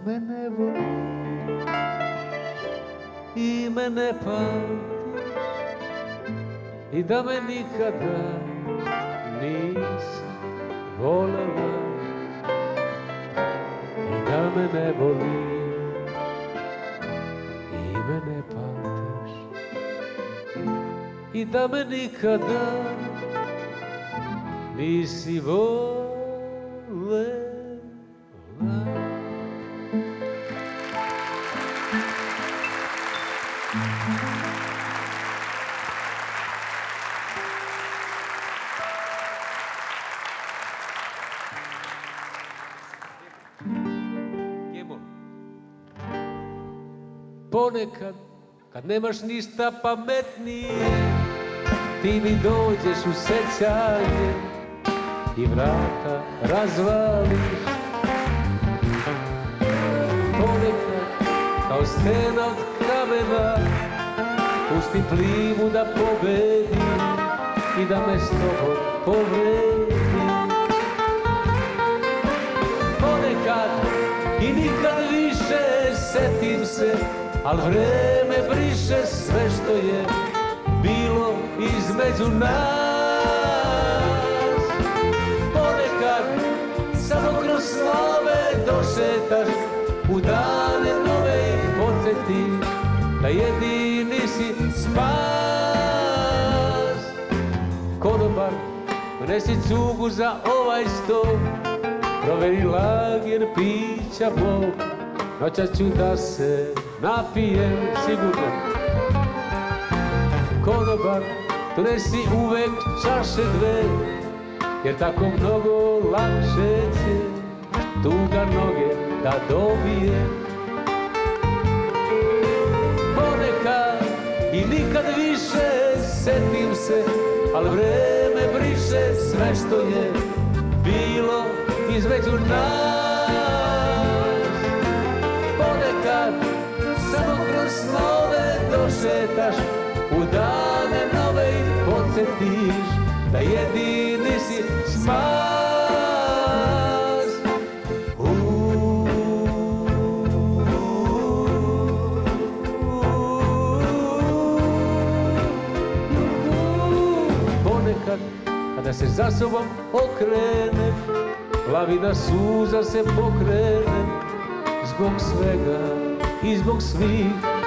me ne voliš i me ne pamtiš i da me nikada nisi volela i da me ne voliš i me ne pamtiš i da me nikada nisi volela. Ponekad, kad nemaš ništa pametnije, ti mi dođeš u sećanje i vrata razvališ. Ponekad, kao stena od kamena, pustim plivu da pobedim i da me s tobom povredim. Ponekad i nikad više setim se, al vreme briše sve što je bilo između nas. Ponekad samo kroz snove došetaš u dane nove i podsjetiš da jedini si spas. Konobar, donesi cugu za ovaj sto, proveri lager pića Bog, noćas ću da se napijem sigurno. Konobar, donesi uvek čaše dve, jer tako mnogo lakše će tuga noge da dobije. Ponekad i nikad više setim se, al vreme briše sve što je bilo između nas. Ponekad samo kroz snove došetaš u dane nove i podsjetiš da jedini si spas. Ponekad kada se za sobom okrenem, lavina suza se pokrene zbog svega i zbog svih.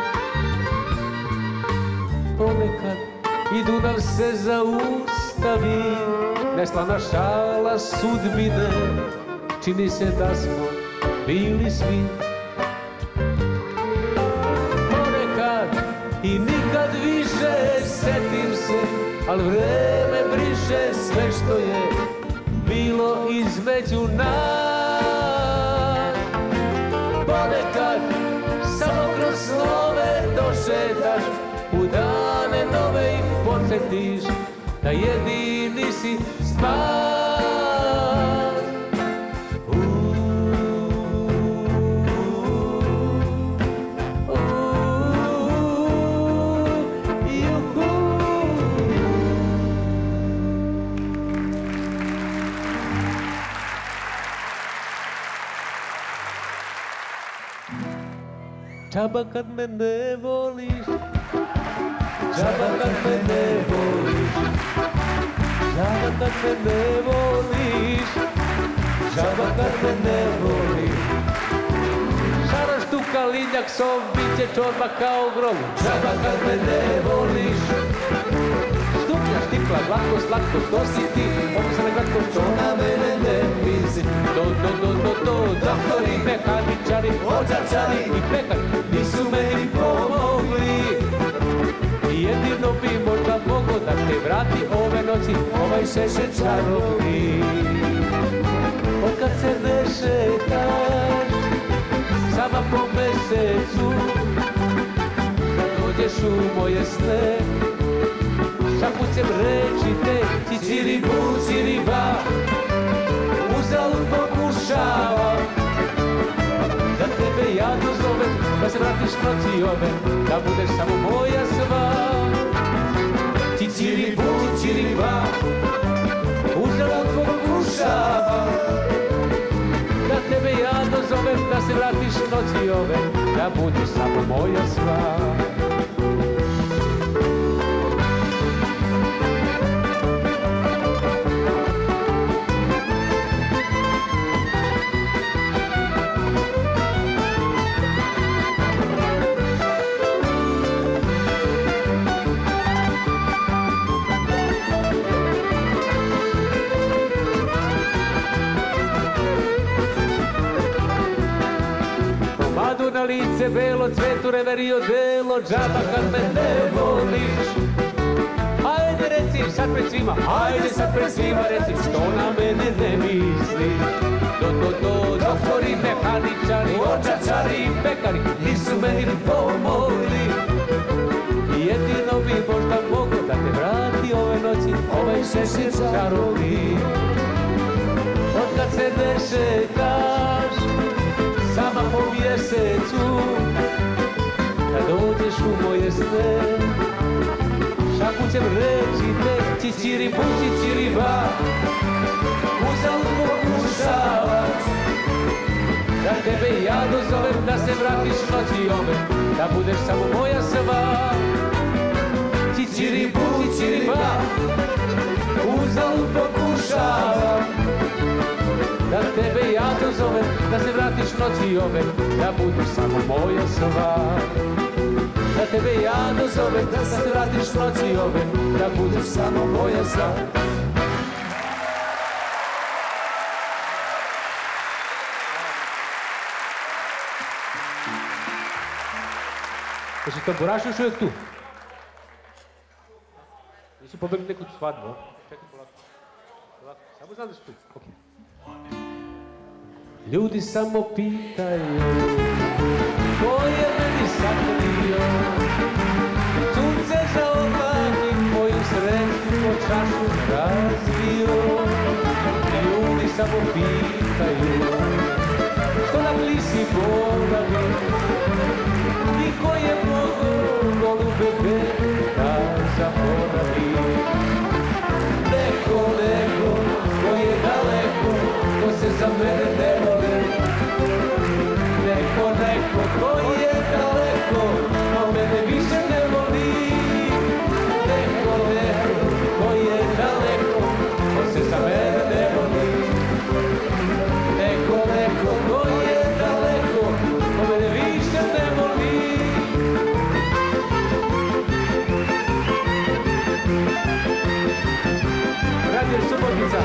Ponekad i Dunav se zaustavi, neslana šala sudbine, čini se da smo bili svi. Ponekad i nikad više setim se, al vreme briše sve što je bilo između nas. Ponekad samo kroz snove došetaš u dane nove i podsjetiš da jedini si spas. Džaba kad me ne voliš, džaba kad me ne voliš, džaba kad me ne voliš, džaba kad me ne voliš. Šaraš tu kalinjak sov, bit će čorba kao grom, džaba kad me ne voliš. Štuplja štikla, glatko, slatko, to si ti, obzre glatko, što na mene ne misli. Do, do, do, do, do, doktori, mehaničari, ođačari i pekar nisu meni pomogli. Jedino bi možda mogo da te vrati ove noći ovaj šešet čarobni. Od kad se ne šetaš sama po mesecu, kad dođeš u moje sne, šapućem reči te ciciribu, ciriba, uzalud pokušavam da tebe ja dozovem, da se vratiš noći ove, da budeš samo moja sva. Ciciribu, ciciriba, uzalud pokušavam da tebe ja dozovem, da se vratiš noći noći ove, da budu samo moja sva. Na lice belo, cvetu reverio delo, džaba kad me ne voliš. Ajde reci sad pred svima, ajde sad pred svima reci što na mene ne misliš. Do, do, do, doktori, mehaničari, očačari i pekari nisu meni pomogli. Jedino bi možda mogo da te vrati ove noći, ovaj šešir čarovni. Otkad se ne šetaš sama po mjesecu, kad dođeš u moje sne, šapućem reći te, čičiri bu, čičiri ba, uzalud pokušavaš, da tebe ja dozovem, da se vratiš noći ove, da budeš samo moja sva. Čičiri bu, čičiri ba, uzalud pokušavam, da tebe ja dozovem, da se vratiš noći ove, da budeš samo moja sva. Da tebe ja dozovem, da se vratiš noći ove, da budeš samo moja sva. Jesu tamburaši još uvijek tu? Nisu pobegli neku svadbu, a? Čekaj polako. Polako, samo znam da su tu. Okay. Ljudi samo pitaju ko je meni sakrio, sunce za oblaki moju sreću po čašu razvio. Ljudi samo pitaju što na blisi boravi, niko je mogo golube da zaboravi. Neko, neko ko je daleko, ko se za mene ne voli. Neko, neko ko je daleko, ko mene više ne voli. Neko, neko ko je daleko, ko se za mene ne voli. Neko, neko ko je daleko, ko mene više ne voli. Radio Subotica.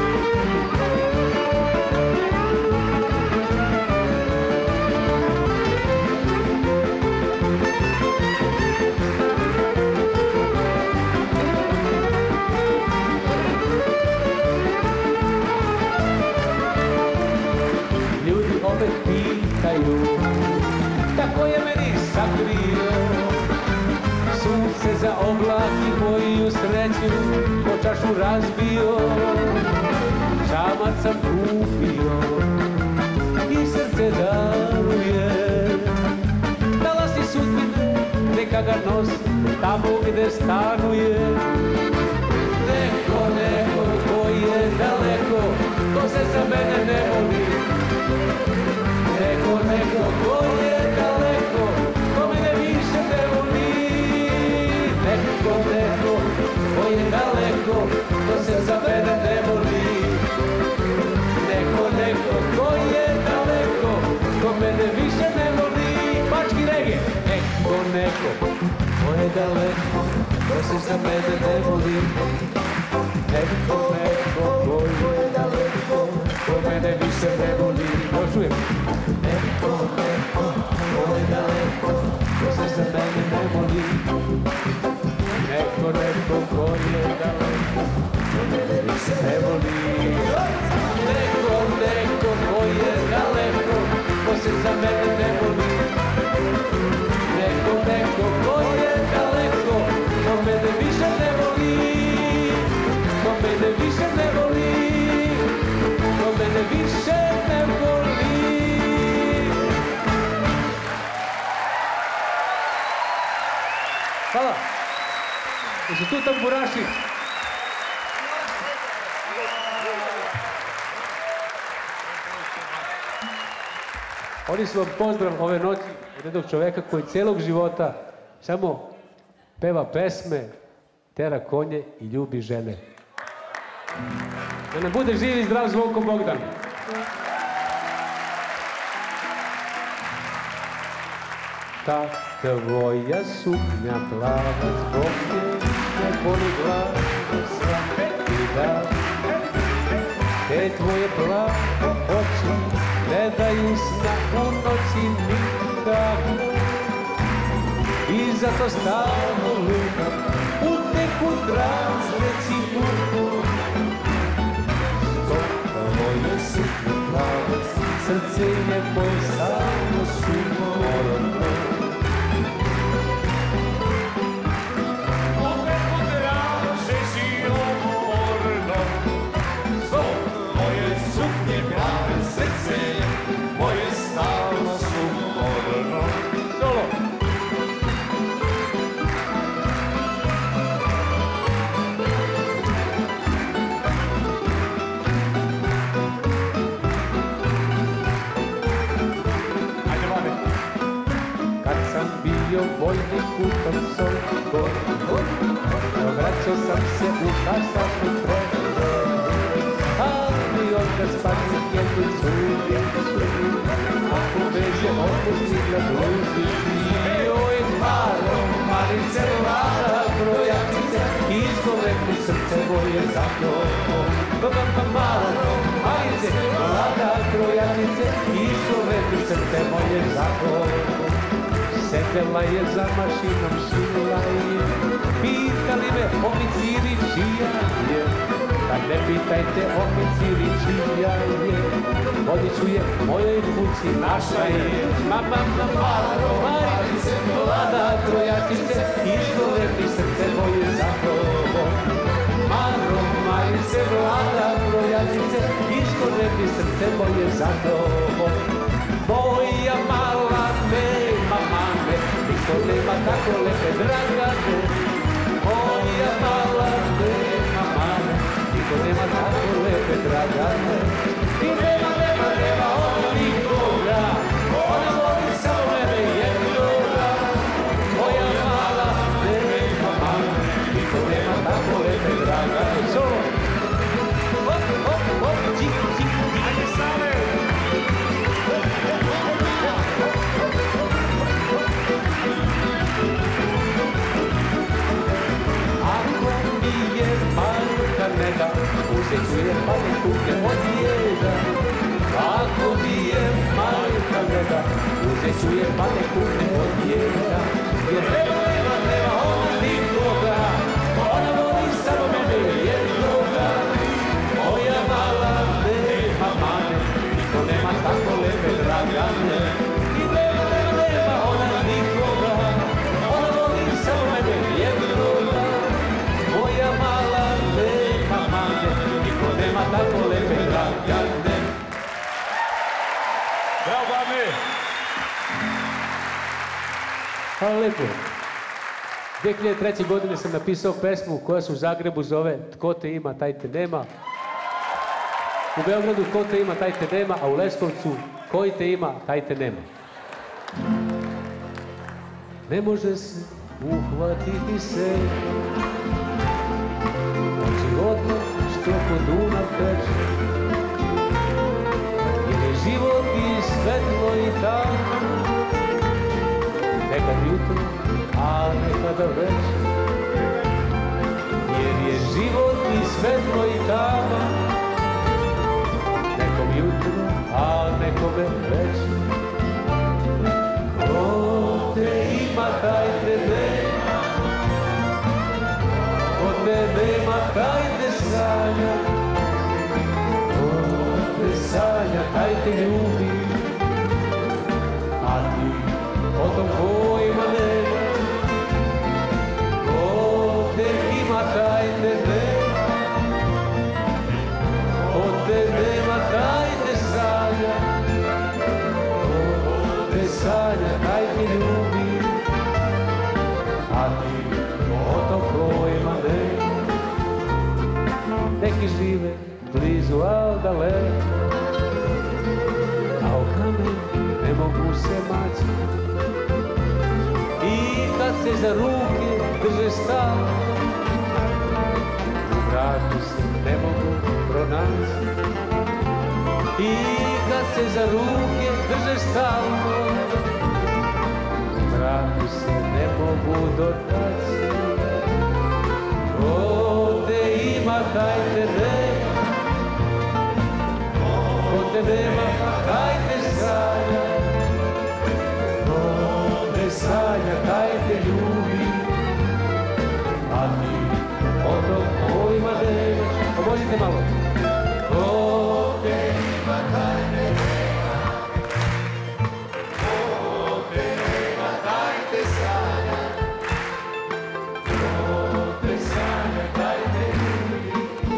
Ljudi opet pitaju kako je meni sakrio, sunce za oblak i moju sreću po čašu razbio. Čamac sam kupio i srce daruje, dala si sudbine, neka ga nosi tamo gde stanuje. Neko, neko ko je daleko, ko se za mene ne voli. Neko, neko ko je daleko, ko mene više ne voli. Neko, neko ko je daleko, ko se za mene ne voli. Neko, neko ko je daleko, ko mene više ne voli. Bački regije. Neko, neko ko je daleko, ko se za mene ne voli. Neko, neko ko je daleko, ko mene više ne voli. Još uvijek. Neko, neko ko je daleko, ko se za mene ne voli. Neko, neko ko je daleko, ko mene više ne voli. Neko, neko ko je daleko, ko se za mene ne voli. Neko, neko ko je daleko, ko mene više ne voli. Ko mene više ne voli. Ko mene više ne voli. Hvala. Jesu tu tamburaši? Oni su vam pozdrav ove noći od jednog čoveka koji cijelog života samo peva pesme, tera konje i ljubi žene. Da nam bude živ i zdrav Zvonko Bogdan. Ta tvoja suknja plava zbog nje ne boli glava svaki dan. Te tvoje plave oči ne daju sna u noći nikako. I zato stalno lukam u teku tražeći muku. Zbog tvoje suknje plave srce je moje stalno sumorno. Vojnik u Tomson Gor, vraćao sam se u kasačnu predu, ali onda spasim jednu cugicu, ako beže odpusti na bluzi. Joj, malo, malice, mala brojačice, izgove mi srce moje za tobom. Malo, malice, mala brojačice, izgove mi srce moje za tobom. Sedela je za mašinom, šila je, pitali me oficiri čija je, da ne pitajte oficiri čija je, vodit ću je mojoj kući, naša je. Mama, mama, Marice, mlada trojačice, izgore mi srce moje za tobom. Maro, Marice, mlada trojačice, izgore mi srce moje za tobom. Moja mala nema mame, niko nema tako lepe Dragane. Moja mala nema mame, niko nema tako lepe Dragane. I nema, nema, nema ona nikoga, ona voli samo mene jednoga. Moja mala nema mame, niko nema tako lepe Dragane. Solo! Hop, hop, hop, čik, čik, čik. Ajde same! Neda, uzet ću je pale kuke od jeda. Ako mi je majka neda, uzet ću je pale kuke od jeda. Jer nema, nema, nema ona nikoga, ona voli samo mene jednoga. Moja mala nema mane, niko nema tako lepe Dragane. I nema, nema, nema ona nikoga, ona voli samo mene jednoga. Moja mala nema mane, niko nema tako lepe Dragane. Bravo, Bame! Hvala lepo. dvije hiljade treće. godine sam napisao pesmu koja se u Zagrebu zove Tko te ima, taj te nema. U Beogradu Ko te ima, taj te nema, a u Leskovcu Koji te ima, taj te nema. Ne može se uhvatiti se od života što kod Dunav teče. Jer je život i svetlo i tamo, nekad jutro, a nekada večer. Jer je život i svetlo i tamo, nekom jutro, a nekome večer. Ko te ima, taj te nema, ko te nema, taj te sanja. Ko te sanja, taj te ljubi, a ti o tom ko ima nema. Ko te ima, taj te nema, ko te nema, taj te sanja. Ko te sanja, taj te ljubi, a ti o tom ko ima nema. Neki žive blizu, al daleko, kao kamen ne mogu se za ruke drže stalno, u mraku se ne mogu pronaći. I kad se za ruke drže stalno, u mraku se ne mogu dotaći. Ko te ima, taj te nema, ko te nema, taj te sanja, ko te sanja, taj te ljubi, a ti o tom pojma nemaš. Pomozite malo. Ko te ima, taj te nema, ko te nema, taj te sanja, ko te sanja, taj te ljubi,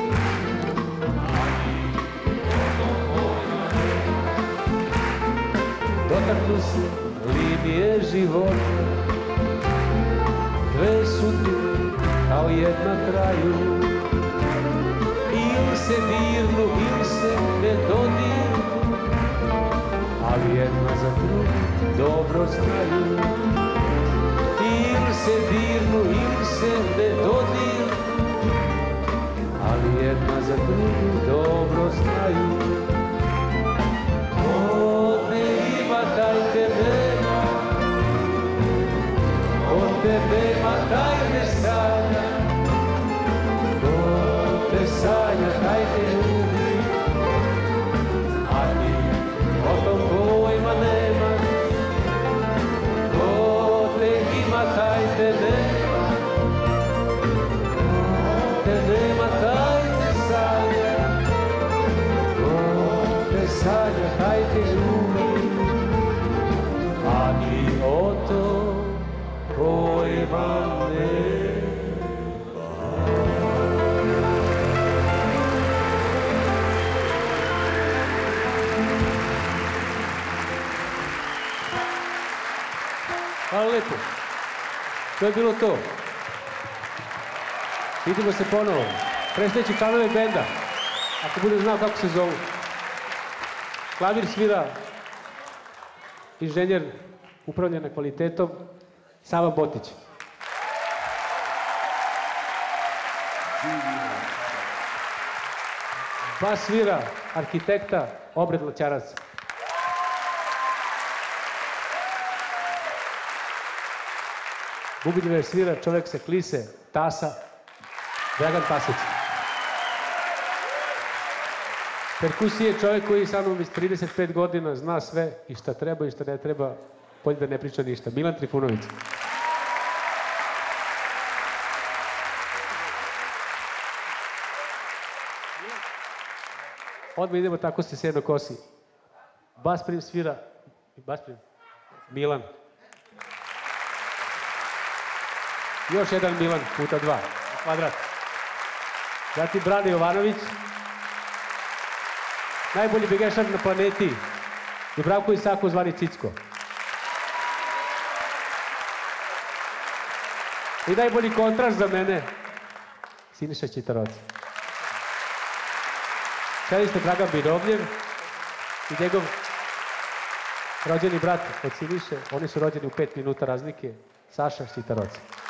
a ti o tom pojma nemaš. Dotaknu se linije života, dve sudbine kao jedna traju, ili se dirnu, ili se ne dodirnu, ali jedna za drugu dobro znaju. Ili se dirnu, ili se ne dodirnu, ali jedna za drugu dobro znaju. Ko te ima, taj te nema, ko te nema, taj te sanja, ko te sanja, taj te ljubi, a ti o tom pojma nema. Ko te ima, taj te nema, ko te nema, taj te sanja, ko te sanja, taj te ljubi, a ti o tom pojma nema. Hvala lepo. To je bilo to. Vidimo se ponovo. Predstavit članove benda, ako budem znao kako se zovu. Klavir svira inženjer upravljanja kvalitetom Sava Botić. Bas svira arhitekta Obred Laćarac. Bubnjeve svira čovjek sa Klise, Tasa, Dragan Tasić. Perkusije je čovjek koji sa mnom iz trideset pet godina zna sve i šta treba i šta ne treba, bolje da ne priča ništa. Milan Trifunović. Odmah idemo, tako se sjeno kosi. Bas prim svira, bas prim, Milan. Još jedan Milan, puta dva, kvadrat. Zatim Brane Jovanović, najbolji begešar na planeti, Dubravko Isako zvani Cicko. I najbolji kontrast za mene, Siniša Čitarovac. Čeliste Dragan Birovljev i njegov rođeni brat od Siniše, oni su rođeni u pet minuta razlike, Saša Čitarovac.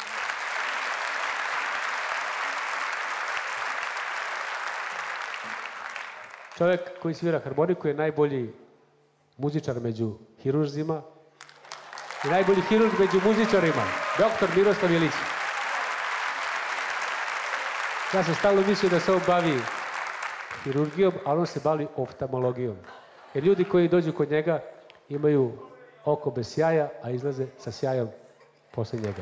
Čovjek koji svira harmoniku je najbolji muzičar među hirurzima i najbolji hirurg među muzičarima, doktor Miroslav Jelić. Ja sam stalno mislio da se on bavi hirurgijom, ali on se bavi oftalmologijom. Jer ljudi koji dođu kod njega imaju oko bez sjaja, a izlaze sa sjajom posle njega.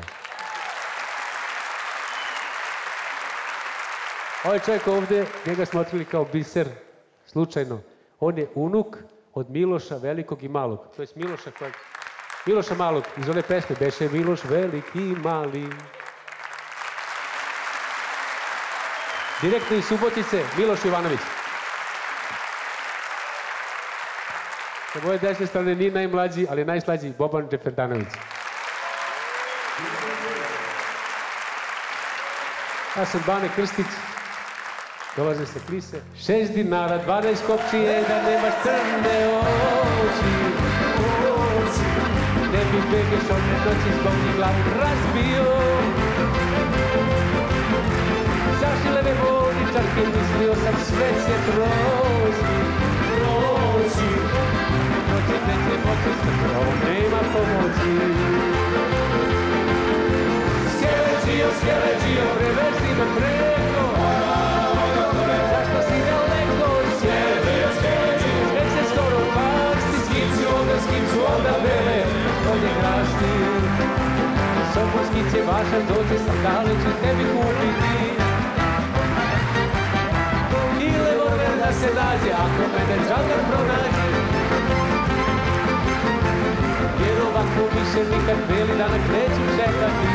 Ovaj čovjek ovdje, njega smo otkrili kao biser, slučajno. On je unuk od Miloša Velikog i Malog. To je Miloša kojeg... Miloša Malog, iz one pesme, beše Miloš Veliki i Mali. Direktno iz Subotice, Miloš Jovanović. Sa moje desne strane nije najmlađi, ali najslađi, Boban Džeferdanović. Ja sam Bane Krstić, dolaze sa Klise. Šest dinara, dvanaest kopčije, da nemaš crne oči. Ne mi begeš one noći zbog njih glavu razbio. Zašile me bolničarke, mislio sam sve se proći, proći. Noće neće moći, s prvom nema pomoći. Skeleđio, skeleđio, prevezi me preko. Zašto si daleko? Skeleđio, skeleđio, nek se skoro pasti. S kim ću onda, s kim ću onda bele, ovdje krasti. Sokolski će vaša doći, sandale ću tebi kupiti. I revolver da se nađe, ako mene žandar pronađe. Jer ovako više nikad beli danak neću čekati.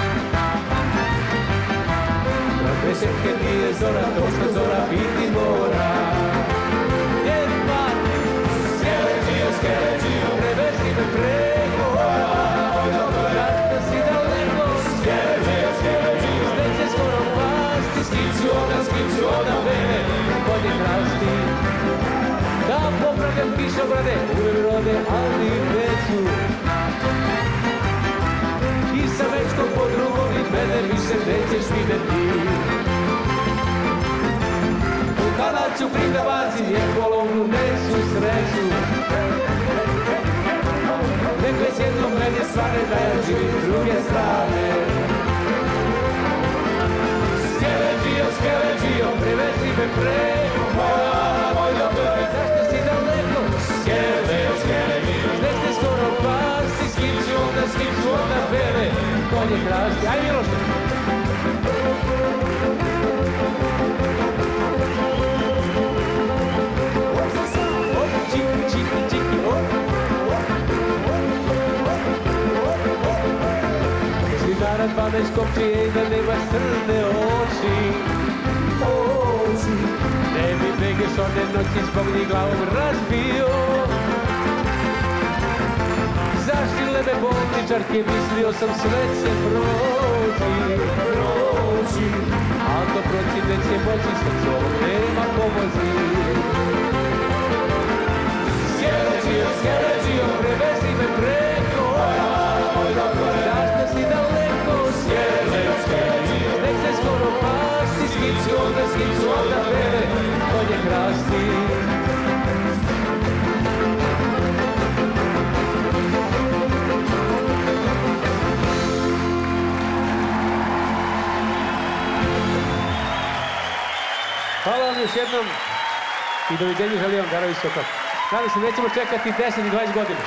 Na desetke nije zora, to što zora biti mora. Jer pati, skeleđio, skeleđio, prevezi me preko. Zašto si daleko, skeleđio, skeleđio, neće skoro pasti. S kim ću onda, s kim ću onda bene, bolje krasti. Da popravljam kišobrane, uvijek rode, ali neću. I sa večkom po drugovi mene više nećeš vidjeti. U kanal ću pridavaci, jer polovnu neću sreću. Nek već jednom meni stvarne da ja živim s druge strane. Skeleđio, skeleđio, privezi me preko. Zašto si daleko? Skeleđio, skeleđio, nek se skoro pasti. S kim ću onda, s kim ću onda bele, konje krasti. Aj Miloše! Op, čiki, čiki, čiki, op. Cigara dvanaest kopčije i da nemaš crne oči. Oči. Ne mi begeš one noći zbog njih glavom razbio. Zaštile me bolničarke, mislio sam sve će proći, proći. Al to proći neće moći, srcom nema pomoći. Skeleđio, skeleđio, prevezi me preko. Zašto si daleko? Skeleđio, skeleđio, nek se skoro pasti. S kim ću onda, s kim ću onda bele, konje krasti. Hvala vam još jednom i doviđenju želim vam Gara Visokak. Nadam se nećemo čekati deset i dvadeset godina.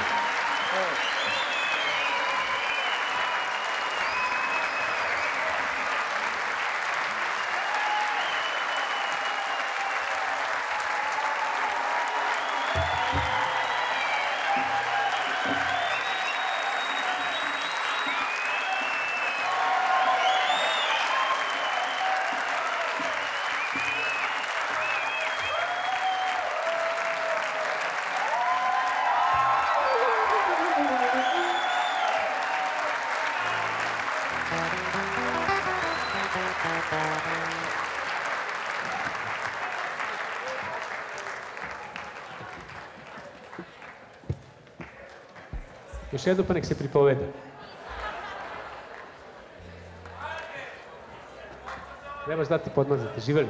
Još jedno pa nek se pripoveda. Trebaš dati podmazati, živeli.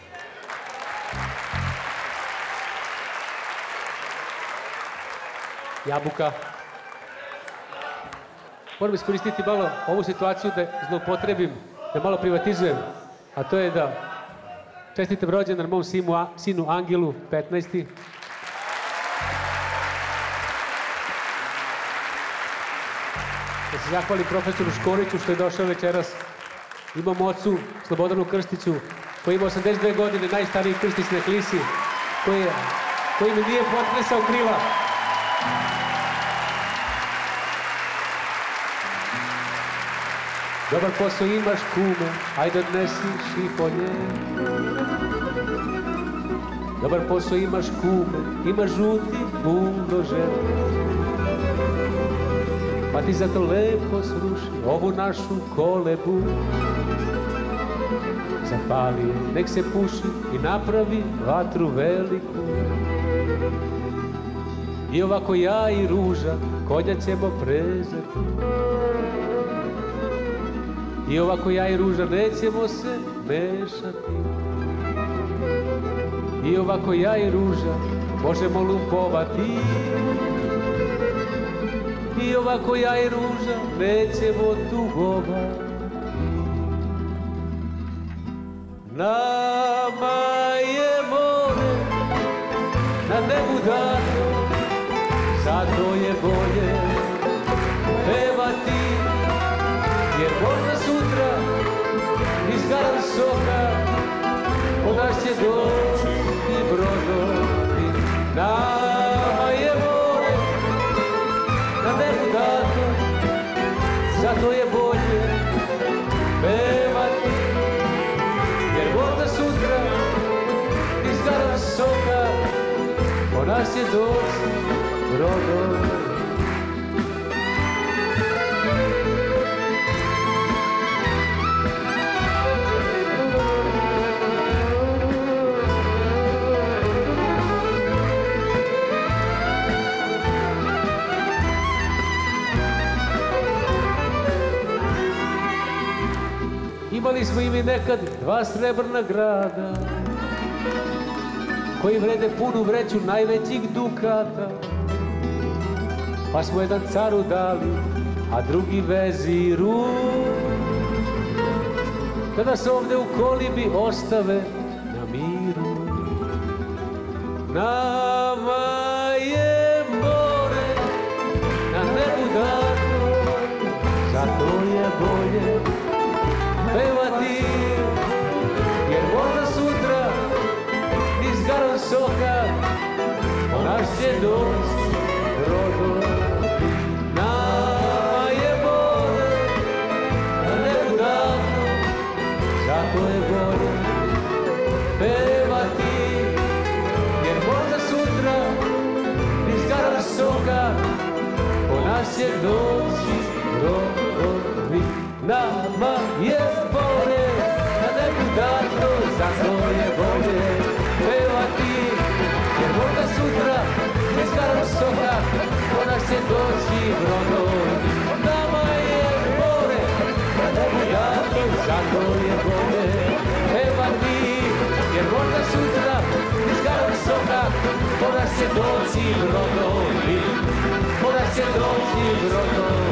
Jabuka. Moram iskoristiti malo ovu situaciju da zloupotrebim, da malo privatizujem, a to je da čestitam rođendan mom sinu, sinu Angelu, petnaesti. Da se zahvalim profesoru Škoriću što je došao večeras. Imam ocu Slobodanu Krstiću, koji ima osamdeset dve godine, najstariji Krstić na klisi, koji, je, koji mi nije potresao krila. Dobar posao imaš, kume, ajde odnesi šifonje. Dobar posao imaš, kume, imaš žuti buldožer. Pa ti zato lepo sruši ovu našu kolebu. Zapali je, nek se puši i napravi vatru veliku. I ovako ja i ruža konja ćemo prezati. I ovako ja i ruža nećemo se mešati. I ovako ja i ruža možemo lupovati. I ovako ja i ruža nećemo tugovati. Nama je more na nebu dato, zato je bolje pevati, jer možda sutra iz Garansoka od nas će doći i brodovi. Nama je more na nebu dato, zato je bolje pevati, jer možda sutra iz Garansoka od nas će doći brodovi. Imali smo i mi nekad dva srebrna grada koji vrede punu vreću najvećih dukata, pa smo jedan caru dali, a drugi veziru, da nas ovde u kolibi ostave na miru. Nama je more na nebu dato, zato je bolje pevati, jer možda sutra iz Garansoka po nas će doći brodovi. Nama je more na nebu dato, zato je bolje pevati, jer možda sutra iz Garansoka po nas će doći brodovi. Nama je more na nebu dato, zato je bolje pevati, jer možda sutra iz Garansoka po nas će doći brodovi. Nama je more na nebu dato, zato je bolje pevati, jer možda sutra iz Garansoka po nas će doći brodovi. Po nas će doći brodovi.